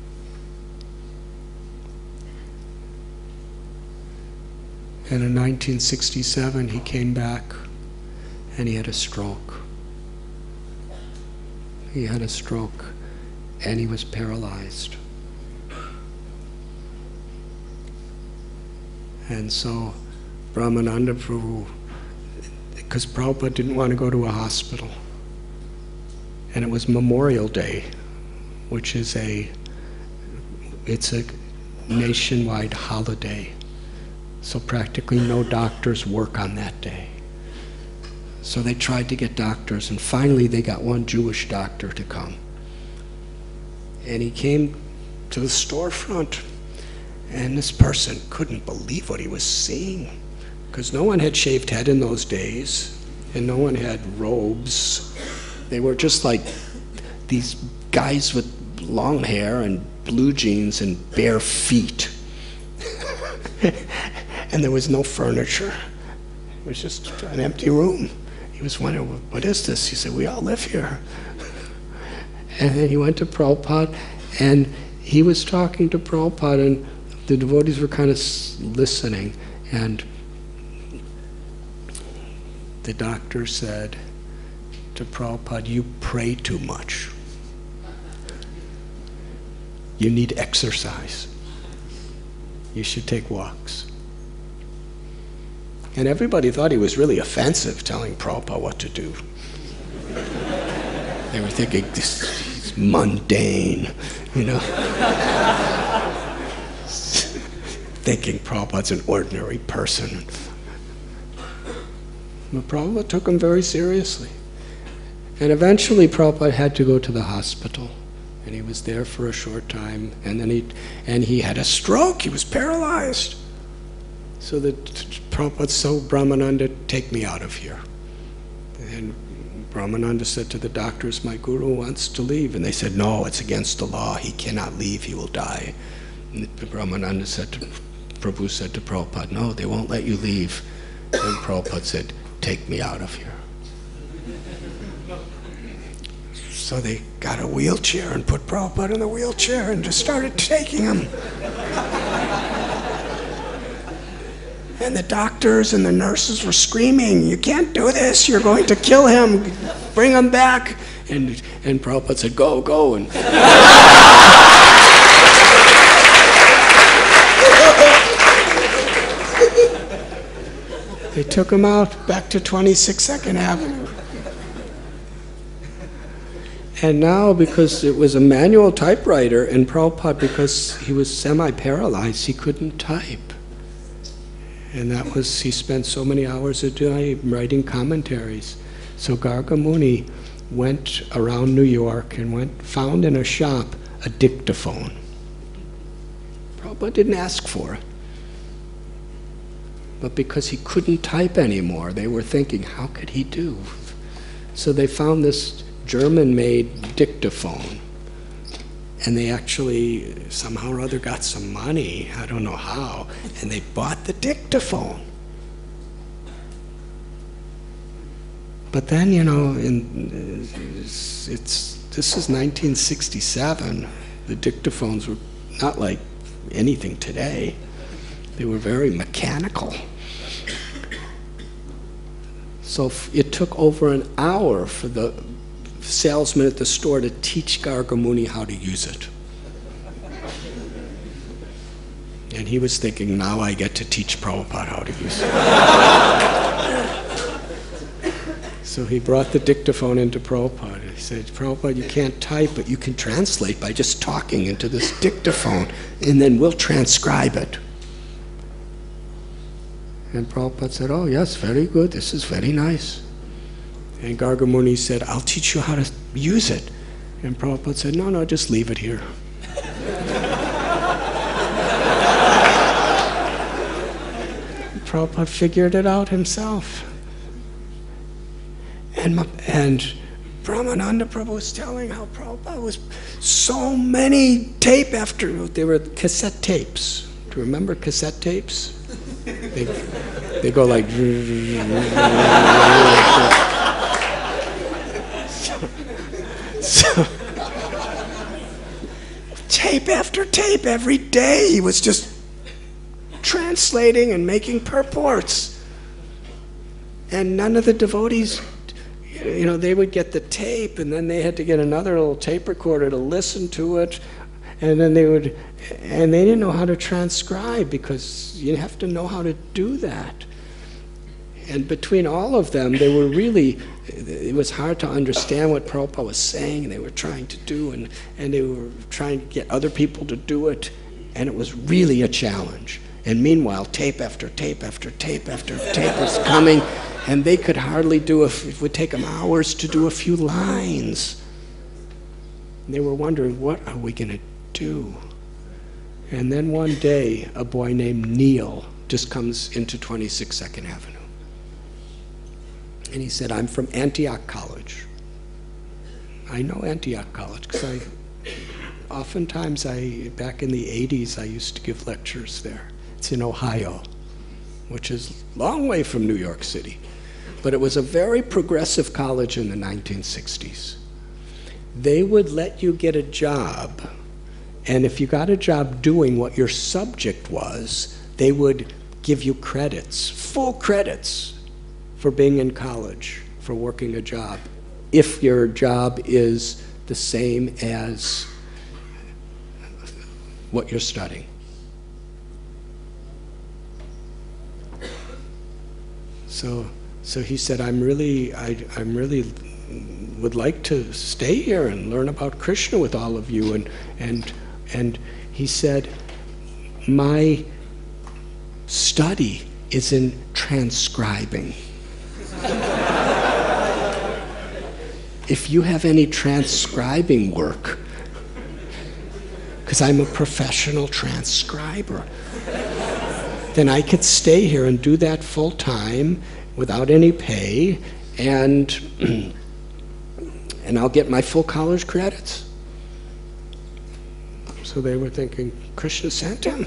A: And in nineteen sixty-seven, he came back and he had a stroke. He had a stroke and he was paralyzed. And so Brahmananda Prabhu, because Prabhupada didn't want to go to a hospital, and it was Memorial Day, which is a, it's a nationwide holiday. So practically no doctors work on that day. So they tried to get doctors, and finally they got one Jewish doctor to come. And he came to the storefront, and this person couldn't believe what he was seeing, because no one had shaved head in those days, and no one had robes. They were just like these guys with long hair and blue jeans and bare feet. And there was no furniture. It was just an empty room. He was wondering, what is this? He said, we all live here. And then he went to Prabhupada, and he was talking to Prabhupada, and the devotees were kind of listening, and the doctor said to Prabhupada, "You pray too much. You need exercise. You should take walks." And everybody thought he was really offensive, telling Prabhupada what to do. They were thinking, this is mundane, you know. Thinking Prabhupada's an ordinary person. But Prabhupada took him very seriously. And eventually Prabhupada had to go to the hospital. And he was there for a short time. And then he, and he had a stroke. He was paralyzed. So that Prabhupada told Brahmananda, "Take me out of here." And Brahmananda said to the doctors, "My guru wants to leave." And they said, "No, it's against the law. He cannot leave. He will die." And Brahmananda said to, Prabhu said to Prabhupada, "No, they won't let you leave." And Prabhupada said, "Take me out of here." So they got a wheelchair and put Prabhupada in the wheelchair and just started taking him. And the doctors and the nurses were screaming, "You can't do this, you're going to kill him, bring him back." And, and Prabhupada said, "Go, go." And they took him out back to twenty-six second Avenue. And now, because it was a manual typewriter, and Prabhupada, because he was semi-paralyzed, he couldn't type. And that was, he spent so many hours a day writing commentaries. So Garga Muni went around New York and went, found in a shop a dictaphone. Prabhupada didn't ask for it. But because he couldn't type anymore, they were thinking, how could he do? So they found this German-made dictaphone. And they actually somehow or other got some money, I don't know how, and they bought the dictaphone. But then, you know, in, it's, it's, this is nineteen sixty-seven. The dictaphones were not like anything today. They were very mechanical. So it took over an hour for the salesman at the store to teach Garga Muni how to use it. And he was thinking, now I get to teach Prabhupada how to use it. So he brought the dictaphone into Prabhupada. He said, "Prabhupada, you can't type, but you can translate by just talking into this dictaphone, and then we'll transcribe it." And Prabhupada said, "Oh yes, very good, this is very nice." And Garga Muni said, "I'll teach you how to use it." And Prabhupada said, "No, no, just leave it here." Prabhupada figured it out himself. And, and Brahmananda Prabhu was telling how Prabhupada was so many tape after, they were cassette tapes. Do you remember cassette tapes? They, they go like... So, tape after tape every day, he was just translating and making purports. And none of the devotees, you know, they would get the tape, and then they had to get another little tape recorder to listen to it, and then they would, and they didn't know how to transcribe, because you have to know how to do that. And between all of them, they were really, it was hard to understand what Prabhupada was saying, and they were trying to do, and, and they were trying to get other people to do it, and it was really a challenge. And meanwhile, tape after tape after tape after tape was coming, and they could hardly do, a, it would take them hours to do a few lines. And they were wondering, what are we going to do? And then one day, a boy named Neil just comes into twenty-six second Avenue. And he said, "I'm from Antioch College." I know Antioch College because I, oftentimes I, back in the eighties, I used to give lectures there. It's in Ohio, which is a long way from New York City. But it was a very progressive college in the nineteen sixties. They would let you get a job, and if you got a job doing what your subject was, they would give you credits, full credits, for being in college, for working a job. if your job is the same as what you're studying. So, so he said, I'm really, I, I'm really would like to stay here and learn about Krishna with all of you. And, and, and he said, my study is in transcribing. If you have any transcribing work, because I'm a professional transcriber, then I could stay here and do that full time without any pay, and and I'll get my full college credits. So they were thinking, Krishna sent him.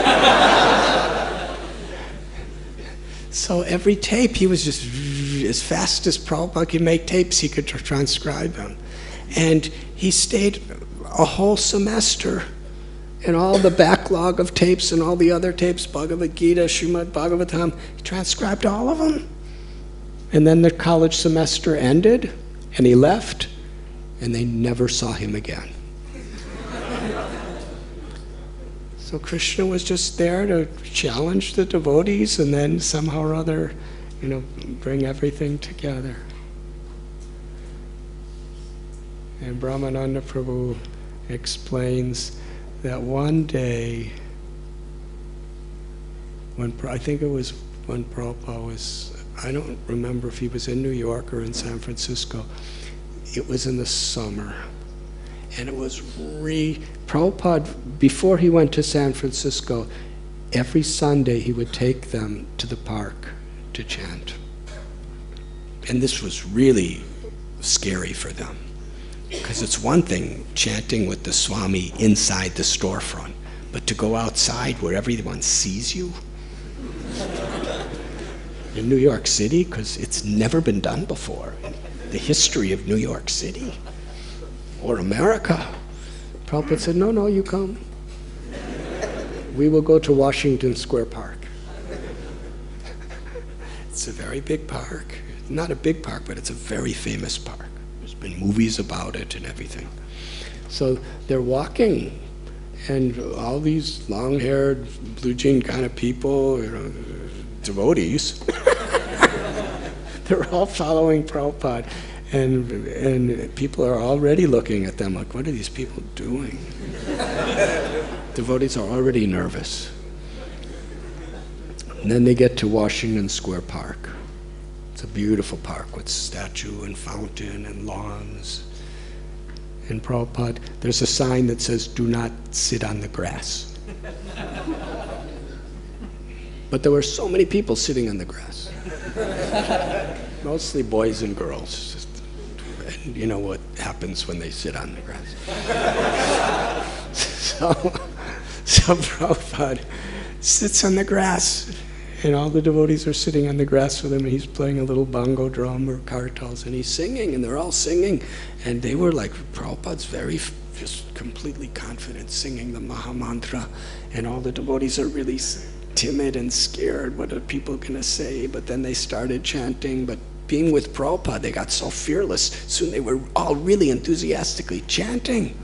A: So every tape, he was just, as fast as Prabhupada could make tapes, he could tr- transcribe them. And he stayed a whole semester, and all the backlog of tapes and all the other tapes, Bhagavad Gita, Srimad Bhagavatam, he transcribed all of them. And then the college semester ended, and he left, and they never saw him again. So Krishna was just there to challenge the devotees and then somehow or other, you know, bring everything together. And Brahmananda Prabhu explains that one day, when I think it was when Prabhupada was, I don't remember if he was in New York or in San Francisco, it was in the summer. And it was re, Prabhupada, before he went to San Francisco, every Sunday he would take them to the park to chant. And this was really scary for them, because it's one thing chanting with the Swami inside the storefront, but to go outside where everyone sees you, in New York City, because it's never been done before in the history of New York City or America. Prabhupada said, no, no, you come. We will go to Washington Square Park. It's a very big park. Not a big park, but it's a very famous park. There's been movies about it and everything. So they're walking, and all these long-haired, blue-jean kind of people, you know, devotees, they're all following Prabhupada. And, and people are already looking at them like, what are these people doing? Devotees are already nervous. And then they get to Washington Square Park. It's a beautiful park with statue and fountain and lawns. And Prabhupada, there's a sign that says, do not sit on the grass. But there were so many people sitting on the grass. Mostly boys and girls. And you know what happens when they sit on the grass. so, so Prabhupada sits on the grass, and all the devotees are sitting on the grass with him, and he's playing a little bongo drum or kartals, and he's singing, and they're all singing. And they were like, Prabhupada's very, just completely confident, singing the Maha Mantra, and all the devotees are really timid and scared. What are people going to say? But then they started chanting, but being with Prabhupada, they got so fearless. Soon they were all really enthusiastically chanting.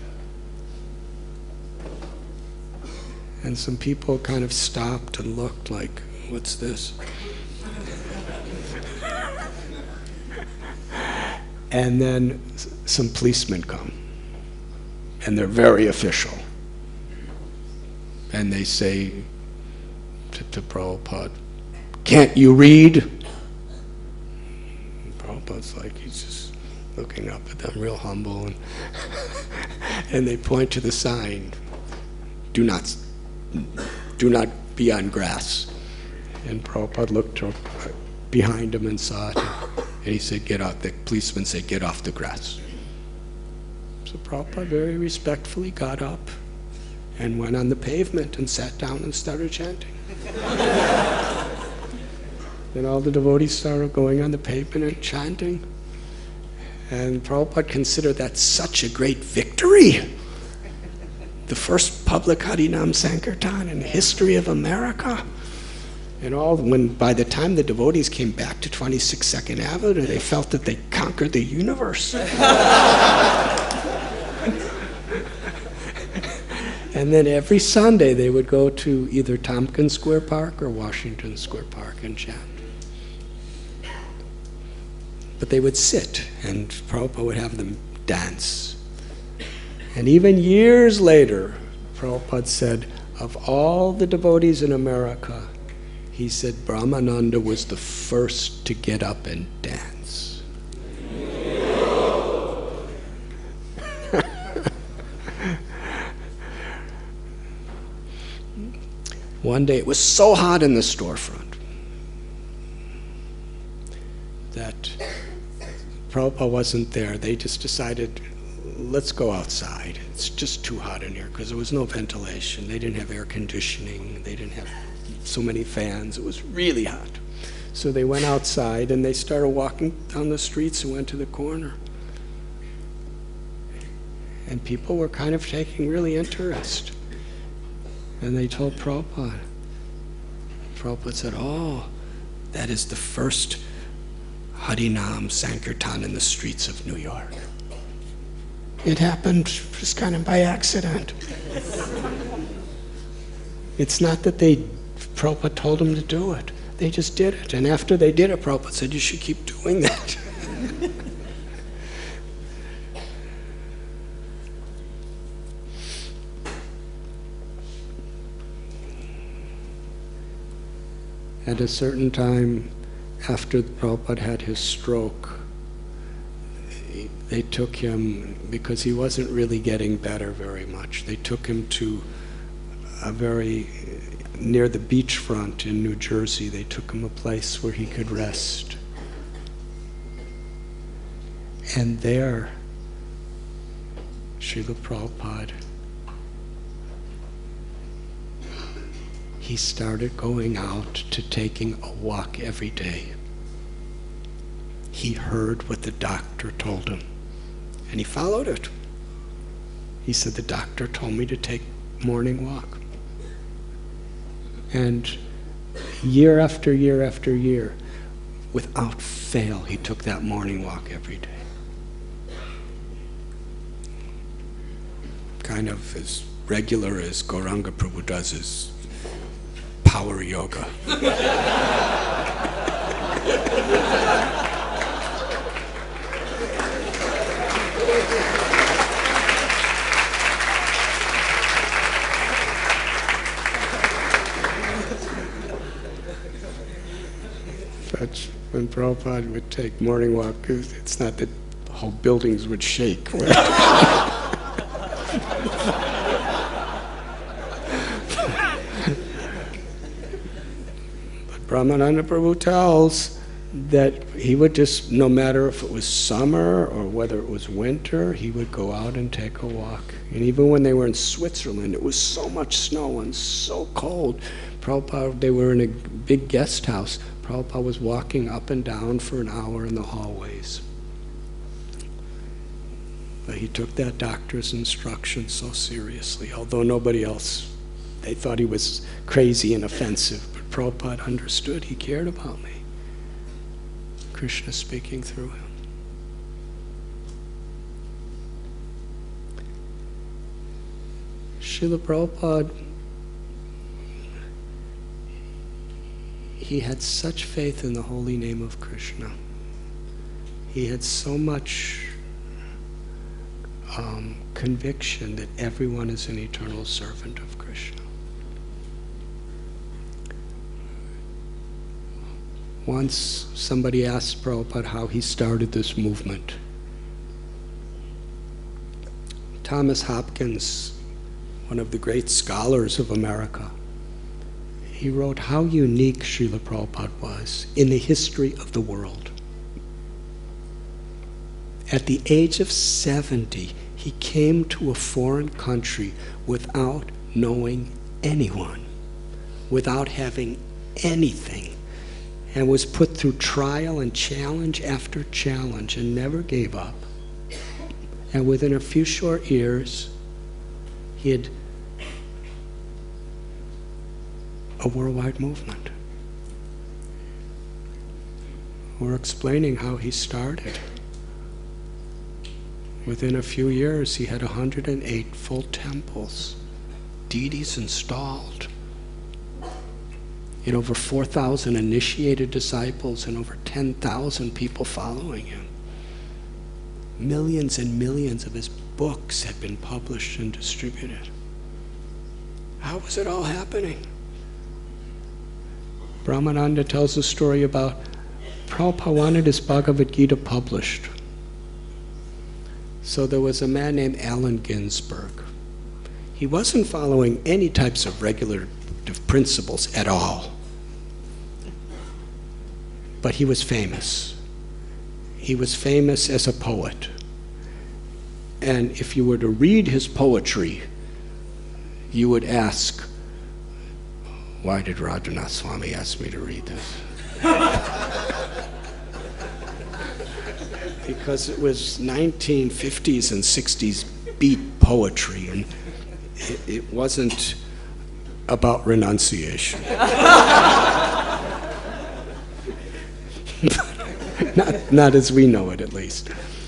A: And some people kind of stopped and looked like, what's this? And then some policemen come, and they're very official. And they say to, to Prabhupada, can't you read? Prabhupada's like, he's just looking up at them, real humble, and, and they point to the sign, do not, do not be on grass. And Prabhupada looked up behind him and saw it, and he said, get off, the policeman said, get off the grass. So Prabhupada very respectfully got up and went on the pavement and sat down and started chanting. Then all the devotees started going on the pavement and chanting. And Prabhupada considered that such a great victory. The first public Harinam Sankirtan in the history of America. And all when by the time the devotees came back to twenty-six Second Avenue, they felt that they conquered the universe. And then every Sunday they would go to either Tompkins Square Park or Washington Square Park and chant. But they would sit, and Prabhupada would have them dance. And even years later, Prabhupada said, of all the devotees in America, he said Brahmananda was the first to get up and dance. One day it was so hot in the storefront that Prabhupada wasn't there. They just decided, let's go outside. It's just too hot in here because there was no ventilation. They didn't have air conditioning. They didn't have so many fans. It was really hot. So they went outside and they started walking down the streets and went to the corner. And people were kind of taking really interest. And they told Prabhupada. Prabhupada said, oh, that is the first Harinam Sankirtan in the streets of New York. It happened just kind of by accident. It's not that they, Prabhupada told them to do it. They just did it. And after they did it, Prabhupada said, you should keep doing that. At a certain time, after Prabhupada had his stroke, they took him, because he wasn't really getting better very much, they took him to a very, near the beachfront in New Jersey, they took him a place where he could rest. And there, Srila Prabhupada, he started going out to taking a walk every day. He heard what the doctor told him, and he followed it. He said, the doctor told me to take morning walk. And year after year after year, without fail, he took that morning walk every day. Kind of as regular as Gauranga Prabhu does his power yoga. But when Prabhupada would take morning walk, it's not that whole buildings would shake. Brahmananda Prabhu tells that he would just, no matter if it was summer or whether it was winter, he would go out and take a walk. And even when they were in Switzerland, it was so much snow and so cold. Prabhupada, they were in a big guest house. Prabhupada was walking up and down for an hour in the hallways. But he took that doctor's instructions so seriously, although nobody else, they thought he was crazy and offensive. Prabhupada understood, he cared about me. Krishna speaking through him. Srila Prabhupada, he had such faith in the holy name of Krishna. He had so much um, conviction that everyone is an eternal servant of Krishna. Once somebody asked Prabhupada how he started this movement. Thomas Hopkins, one of the great scholars of America, he wrote how unique Srila Prabhupada was in the history of the world. At the age of seventy, he came to a foreign country without knowing anyone, without having anything, and was put through trial and challenge after challenge and never gave up. And within a few short years, he had a worldwide movement. who were explaining how he started. Within a few years, he had one hundred eight full temples, deities installed, and over four thousand initiated disciples and over ten thousand people following him. Millions and millions of his books had been published and distributed. How was it all happening? Brahmananda tells a story about Prabhupada wanted his Bhagavad Gita published. So there was a man named Allen Ginsberg. He wasn't following any types of regulative principles at all. But he was famous. He was famous as a poet. And if you were to read his poetry, you would ask, why did Radhanath Swami ask me to read this? Because it was nineteen fifties and sixties beat poetry, and it, it wasn't about renunciation. not, not as we know it, at least.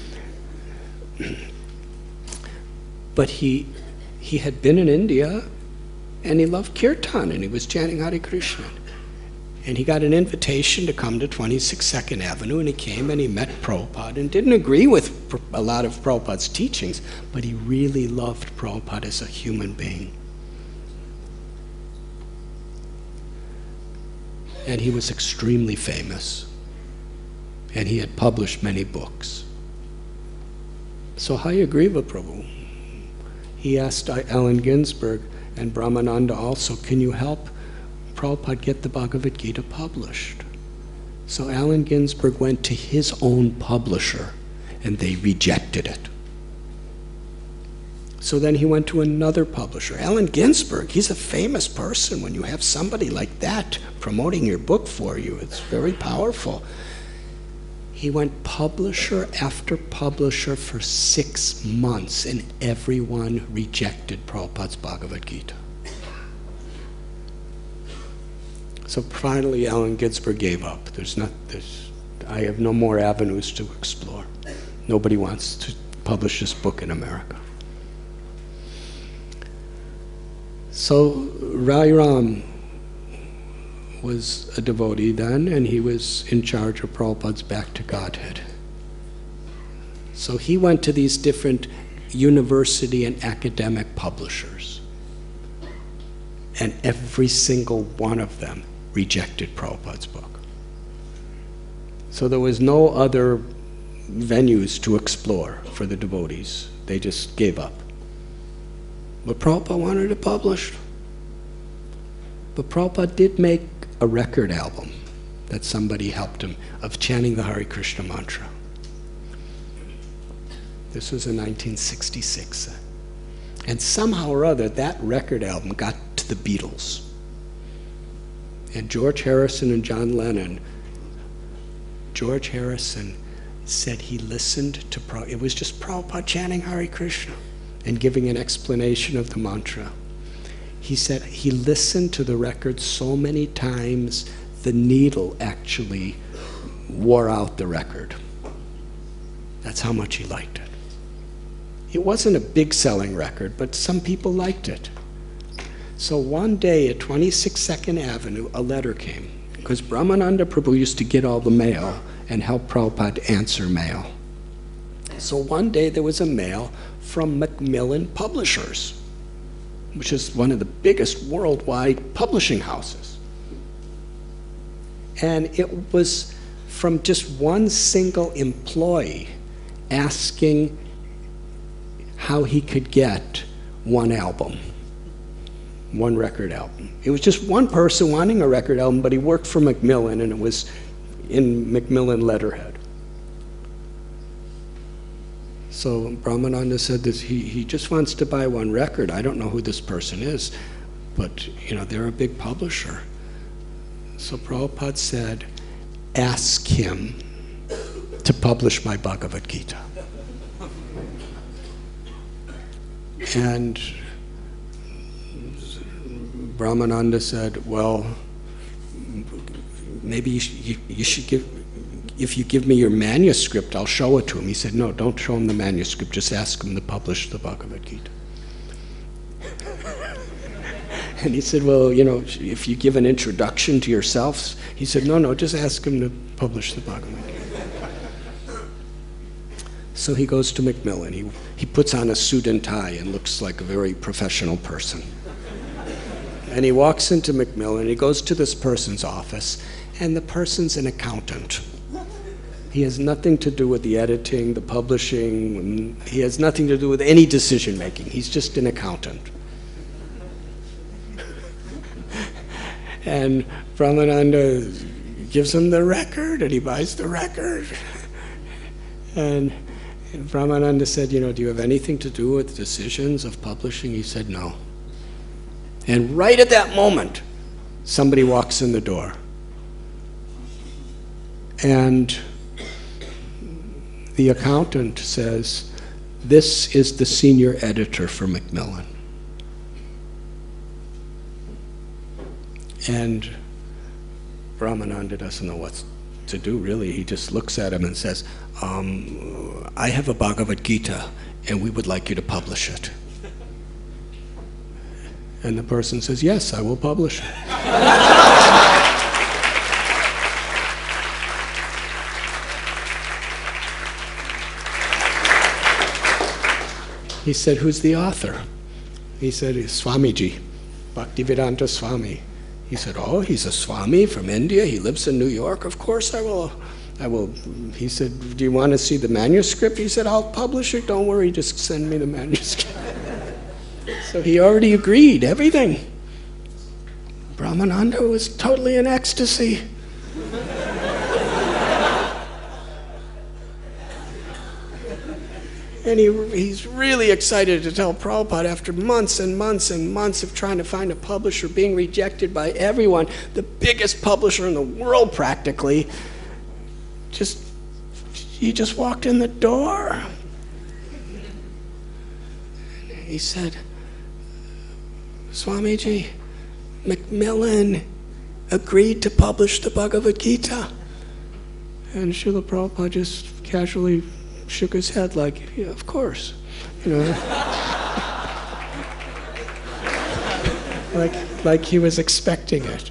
A: But he, he had been in India, and he loved kirtan, and he was chanting Hare Krishna. And he got an invitation to come to twenty-six Second Avenue, and he came and he met Prabhupada and didn't agree with a lot of Prabhupada's teachings, but he really loved Prabhupada as a human being. And he was extremely famous, and he had published many books. So Hayagriva Prabhu, he asked Allen Ginsberg and Brahmananda also, can you help Prabhupada get the Bhagavad Gita published? So Allen Ginsberg went to his own publisher, and they rejected it. So then he went to another publisher. Allen Ginsberg, he's a famous person. When you have somebody like that promoting your book for you, it's very powerful. He went publisher after publisher for six months, and everyone rejected Prabhupada's Bhagavad Gita. So finally, Allen Ginsberg gave up. There's not, there's, I have no more avenues to explore. Nobody wants to publish this book in America. So Rai Ram was a devotee then, and he was in charge of Prabhupada's Back to Godhead. So he went to these different university and academic publishers, and every single one of them rejected Prabhupada's book. So there was no other venues to explore for the devotees. They just gave up. But Prabhupada wanted it published. But Prabhupada did make a record album that somebody helped him of chanting the Hare Krishna mantra. This was in nineteen sixty-six. And somehow or other, that record album got to the Beatles. And George Harrison and John Lennon, George Harrison said he listened to Prabhupada. It was just Prabhupada chanting Hare Krishna and giving an explanation of the mantra. He said he listened to the record so many times, the needle actually wore out the record. That's how much he liked it. It wasn't a big selling record, but some people liked it. So one day at twenty-six Second Avenue, a letter came, because Brahmananda Prabhu used to get all the mail and help Prabhupada answer mail. So one day there was a mail from Macmillan Publishers, which is one of the biggest worldwide publishing houses. And it was from just one single employee asking how he could get one album, one record album. It was just one person wanting a record album, but he worked for Macmillan, and it was in Macmillan letterhead. So Brahmananda said that he, he just wants to buy one record. I don't know who this person is, but you know, they're a big publisher. So Prabhupada said, ask him to publish my Bhagavad Gita. And Brahmananda said, well, maybe you, sh you, you should give, if you give me your manuscript, I'll show it to him. He said, no, don't show him the manuscript, just ask him to publish the Bhagavad Gita. And he said, well, you know, if you give an introduction to yourself, he said, no, no, just ask him to publish the Bhagavad Gita. So he goes to Macmillan. He, he puts on a suit and tie and looks like a very professional person. And he walks into Macmillan, he goes to this person's office, and the person's an accountant. He has nothing to do with the editing, the publishing, he has nothing to do with any decision making. He's just an accountant. And Brahmananda gives him the record, and he buys the record. And Brahmananda said, you know, do you have anything to do with decisions of publishing? He said, no. And right at that moment, somebody walks in the door. And the accountant says, this is the senior editor for Macmillan. And Brahmananda doesn't know what to do, really. He just looks at him and says, um, I have a Bhagavad Gita, and we would like you to publish it. And the person says, yes, I will publish it. He said, who's the author? He said, it's Swamiji, Bhaktivedanta Swami. He said, oh, he's a Swami from India. He lives in New York. Of course I will. I will. He said, do you want to see the manuscript? He said, I'll publish it. Don't worry, just send me the manuscript. So he already agreed, everything. Brahmananda was totally in ecstasy. And he, he's really excited to tell Prabhupada after months and months and months of trying to find a publisher, being rejected by everyone, the biggest publisher in the world practically, just, he just walked in the door. He said, Swamiji, Macmillan agreed to publish the Bhagavad Gita. And Srila Prabhupada just casually shook his head like, yeah, of course, you know, like, like he was expecting it.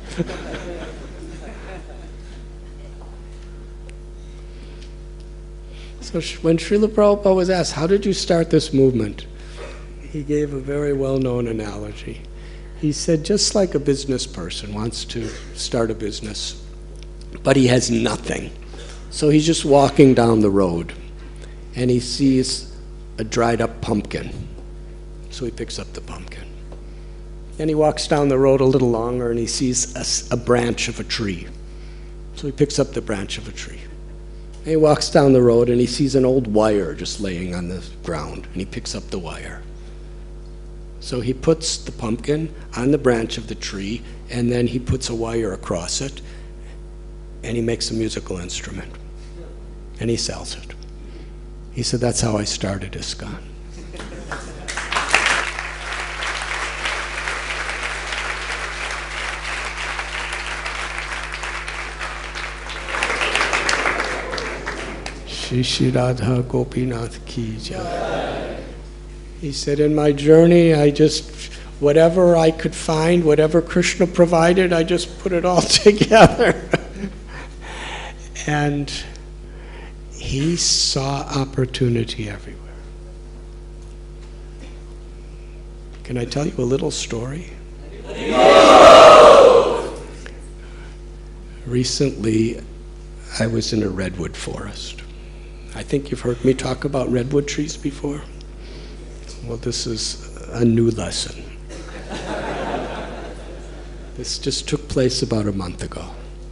A: So when Srila Prabhupada was asked, how did you start this movement? He gave a very well-known analogy. He said, just like a business person wants to start a business, but he has nothing. So he's just walking down the road, and he sees a dried up pumpkin. So he picks up the pumpkin. And he walks down the road a little longer and he sees a, a branch of a tree. So he picks up the branch of a tree. And he walks down the road and he sees an old wire just laying on the ground, and he picks up the wire. So he puts the pumpkin on the branch of the tree, and then he puts a wire across it, and he makes a musical instrument, and he sells it. He said, that's how I started ISKCON. Shri Shri Radha Gopinath Ki Jai. He said, in my journey, I just, whatever I could find, whatever Krishna provided, I just put it all together. And he saw opportunity everywhere. Can I tell you a little story? No! Recently, I was in a redwood forest. I think you've heard me talk about redwood trees before. Well, this is a new lesson. This just took place about a month ago.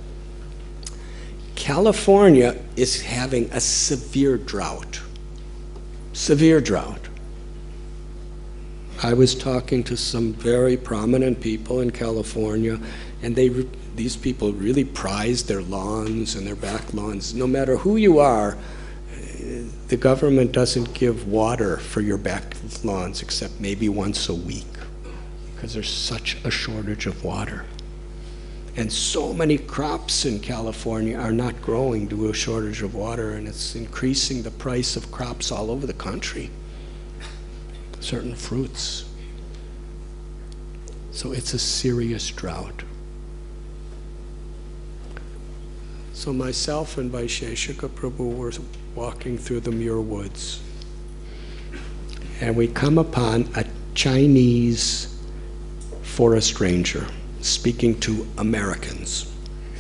A: California is having a severe drought. Severe drought. I was talking to some very prominent people in California, and they, these people really prize their lawns and their back lawns. No matter who you are, the government doesn't give water for your back lawns except maybe once a week, because there's such a shortage of water. And so many crops in California are not growing due to a shortage of water, and it's increasing the price of crops all over the country, certain fruits. So it's a serious drought. So myself and Vaisheshika Prabhu were walking through the Muir Woods, and we come upon a Chinese forest ranger speaking to Americans.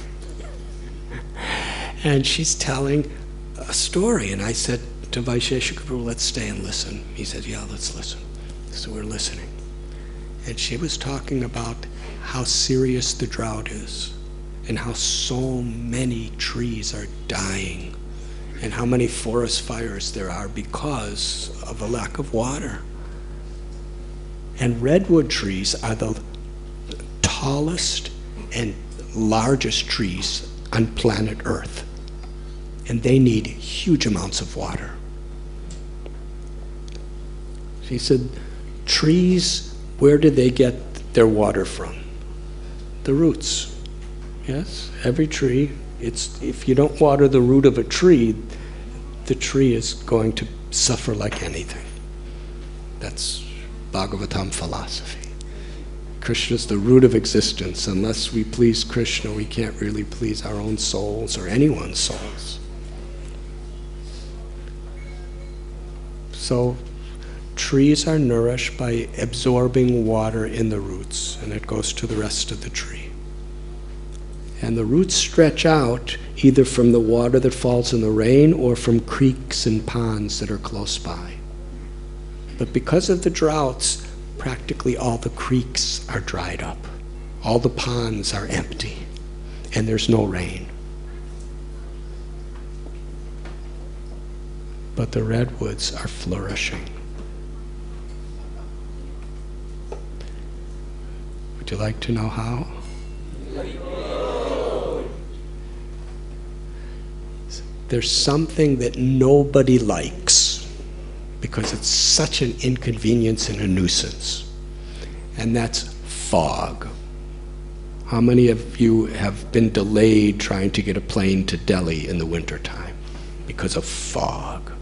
A: And she's telling a story, and I said to Vaisheshika Prabhu, let's stay and listen. He said, yeah, let's listen. So we're listening. And she was talking about how serious the drought is, and how so many trees are dying, and how many forest fires there are because of a lack of water. And redwood trees are the tallest and largest trees on planet Earth, and they need huge amounts of water. She said, trees, where do they get their water from? The roots. Yes, every tree, it's, if you don't water the root of a tree, the tree is going to suffer like anything. That's Bhagavatam philosophy. Krishna is the root of existence. Unless we please Krishna, we can't really please our own souls or anyone's souls. So trees are nourished by absorbing water in the roots, and it goes to the rest of the tree. And the roots stretch out either from the water that falls in the rain or from creeks and ponds that are close by. But because of the droughts, practically all the creeks are dried up. All the ponds are empty, and there's no rain. But the redwoods are flourishing. Would you like to know how? There's something that nobody likes because it's such an inconvenience and a nuisance, and that's fog. How many of you have been delayed trying to get a plane to Delhi in the wintertime because of fog?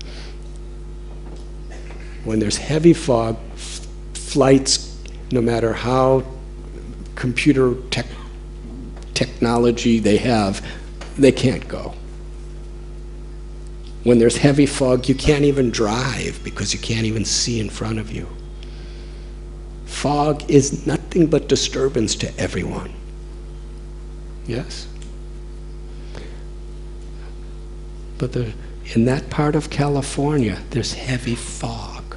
A: When there's heavy fog, f- flights, no matter how computer tech technology they have, they can't go. When there's heavy fog, you can't even drive because you can't even see in front of you. Fog is nothing but disturbance to everyone. Yes? But the, in that part of California, there's heavy fog,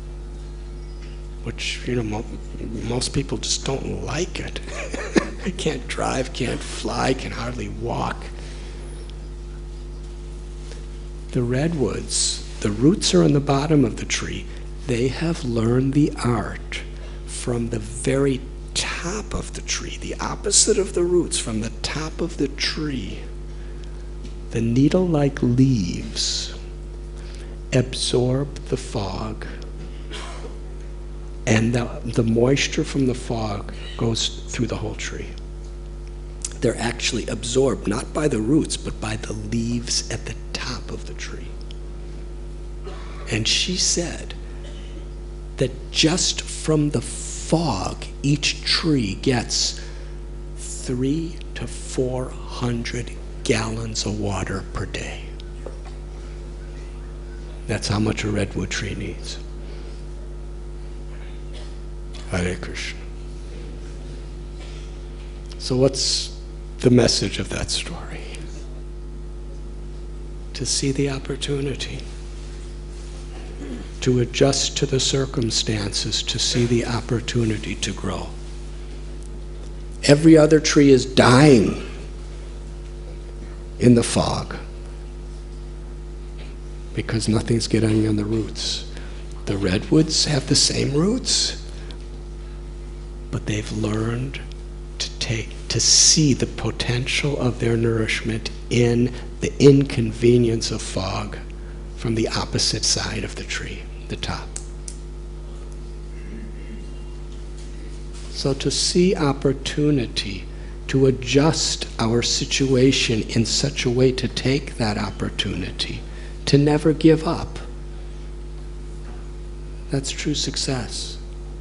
A: which, you know, mo most people just don't like it. Can't drive, can't fly, can hardly walk. The redwoods, the roots are on the bottom of the tree. They have learned the art from the very top of the tree, the opposite of the roots, from the top of the tree. The needle-like leaves absorb the fog, and the, the moisture from the fog goes through the whole tree. They're actually absorbed, not by the roots, but by the leaves at the top of the tree. And she said that just from the fog, each tree gets three to four hundred gallons of water per day. That's how much a redwood tree needs. Hare Krishna. So what's the message of that story? To see the opportunity, to adjust to the circumstances, to see the opportunity to grow. Every other tree is dying in the fog because nothing's getting on the roots. The redwoods have the same roots, but they've learned to take, to see the potential of their nourishment in the inconvenience of fog from the opposite side of the tree, the top. So to see opportunity to adjust our situation in such a way to take that opportunity, to never give up. That's true success.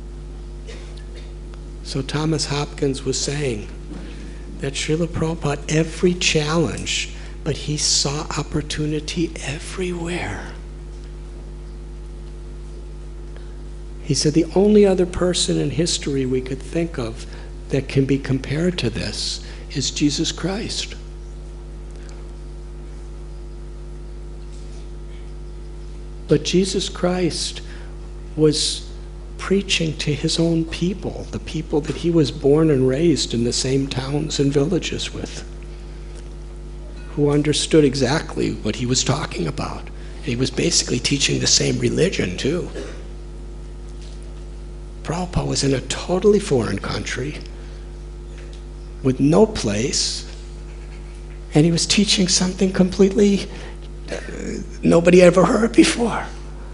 A: So Thomas Hopkins was saying that Srila Prabhupada, every challenge, but he saw opportunity everywhere. He said the only other person in history we could think of that can be compared to this is Jesus Christ. But Jesus Christ was preaching to his own people, the people that he was born and raised in the same towns and villages with, who understood exactly what he was talking about. He was basically teaching the same religion too. Prabhupada was in a totally foreign country with no place, and he was teaching something completely uh, nobody ever heard before.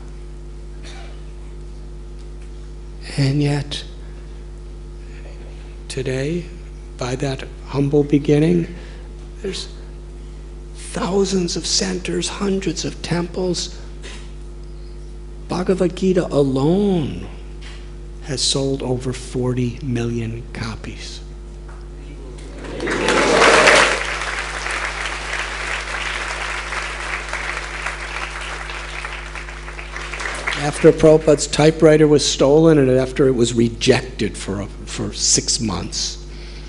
A: And yet, today, by that humble beginning, there's thousands of centers, hundreds of temples. Bhagavad Gita alone has sold over forty million copies. After Prabhupada's typewriter was stolen and after it was rejected for, a, for six months,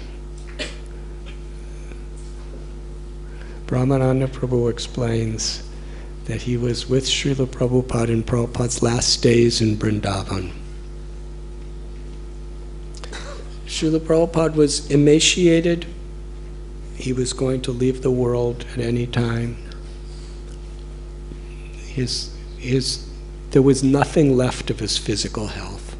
A: Brahmananda Prabhu explains that he was with Srila Prabhupada in Prabhupada's last days in Vrindavan. Srila Prabhupada was emaciated. He was going to leave the world at any time. His, his, there was nothing left of his physical health.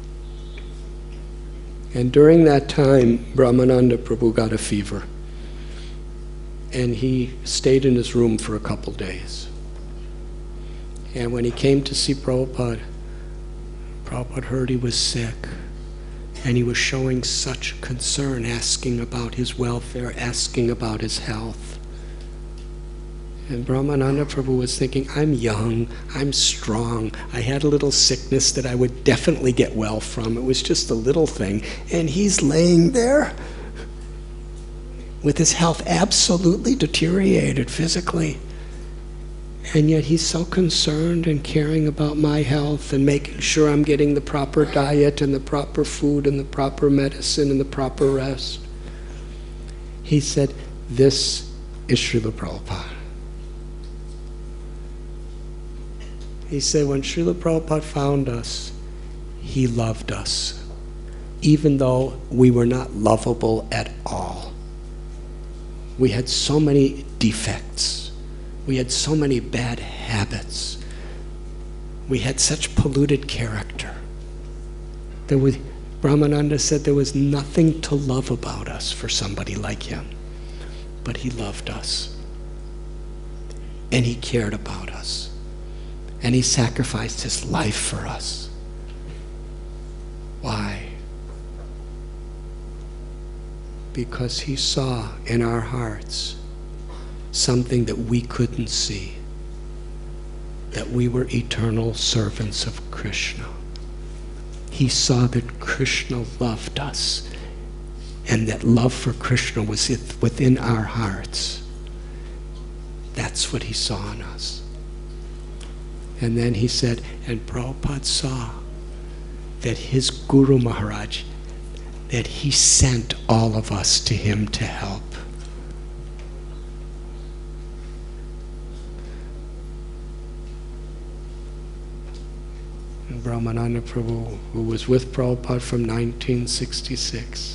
A: And during that time, Brahmananda Prabhu got a fever. And he stayed in his room for a couple days. And when he came to see Prabhupada, Prabhupada heard he was sick. And he was showing such concern, asking about his welfare, asking about his health. And Brahmananda Prabhu was thinking, I'm young, I'm strong, I had a little sickness that I would definitely get well from. It was just a little thing. And he's laying there with his health absolutely deteriorated physically. And yet he's so concerned and caring about my health and making sure I'm getting the proper diet and the proper food and the proper medicine and the proper rest. He said, this is Srila Prabhupada. He said, when Srila Prabhupada found us, he loved us, even though we were not lovable at all. We had so many defects. We had so many bad habits. We had such polluted character. There was, Brahmananda said there was nothing to love about us for somebody like him. But he loved us. And he cared about us. And he sacrificed his life for us. Why? Because he saw in our hearts something that we couldn't see, that we were eternal servants of Krishna. He saw that Krishna loved us, and that love for Krishna was within our hearts. That's what he saw in us. And then he said, and Prabhupada saw that his Guru Maharaj, that he sent all of us to him to help. And Brahmananda Prabhu, who was with Prabhupada from nineteen sixty-six,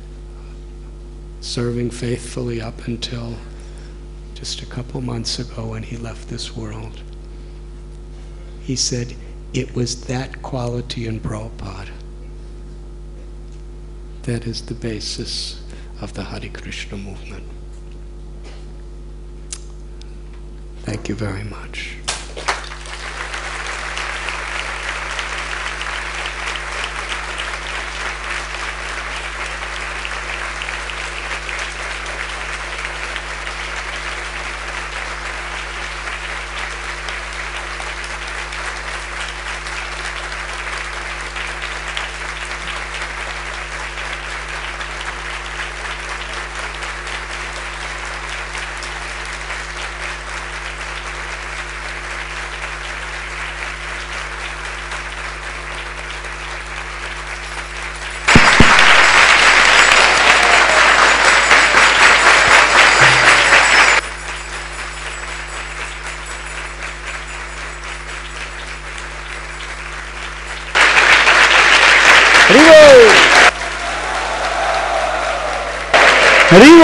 A: serving faithfully up until just a couple months ago when he left this world. He said, it was that quality in Prabhupada that is the basis of the Hare Krishna movement. Thank you very much.
B: Haribo! Haribo!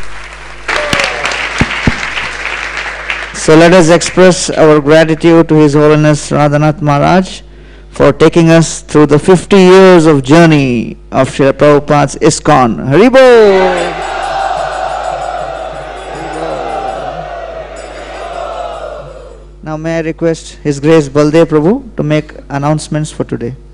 B: So let us express our gratitude to His Holiness Radhanath Maharaj for taking us through the fifty years of journey of Srila Prabhupada's ISKCON. Haribo! Now may I request His Grace Baldev Prabhu to make announcements for today.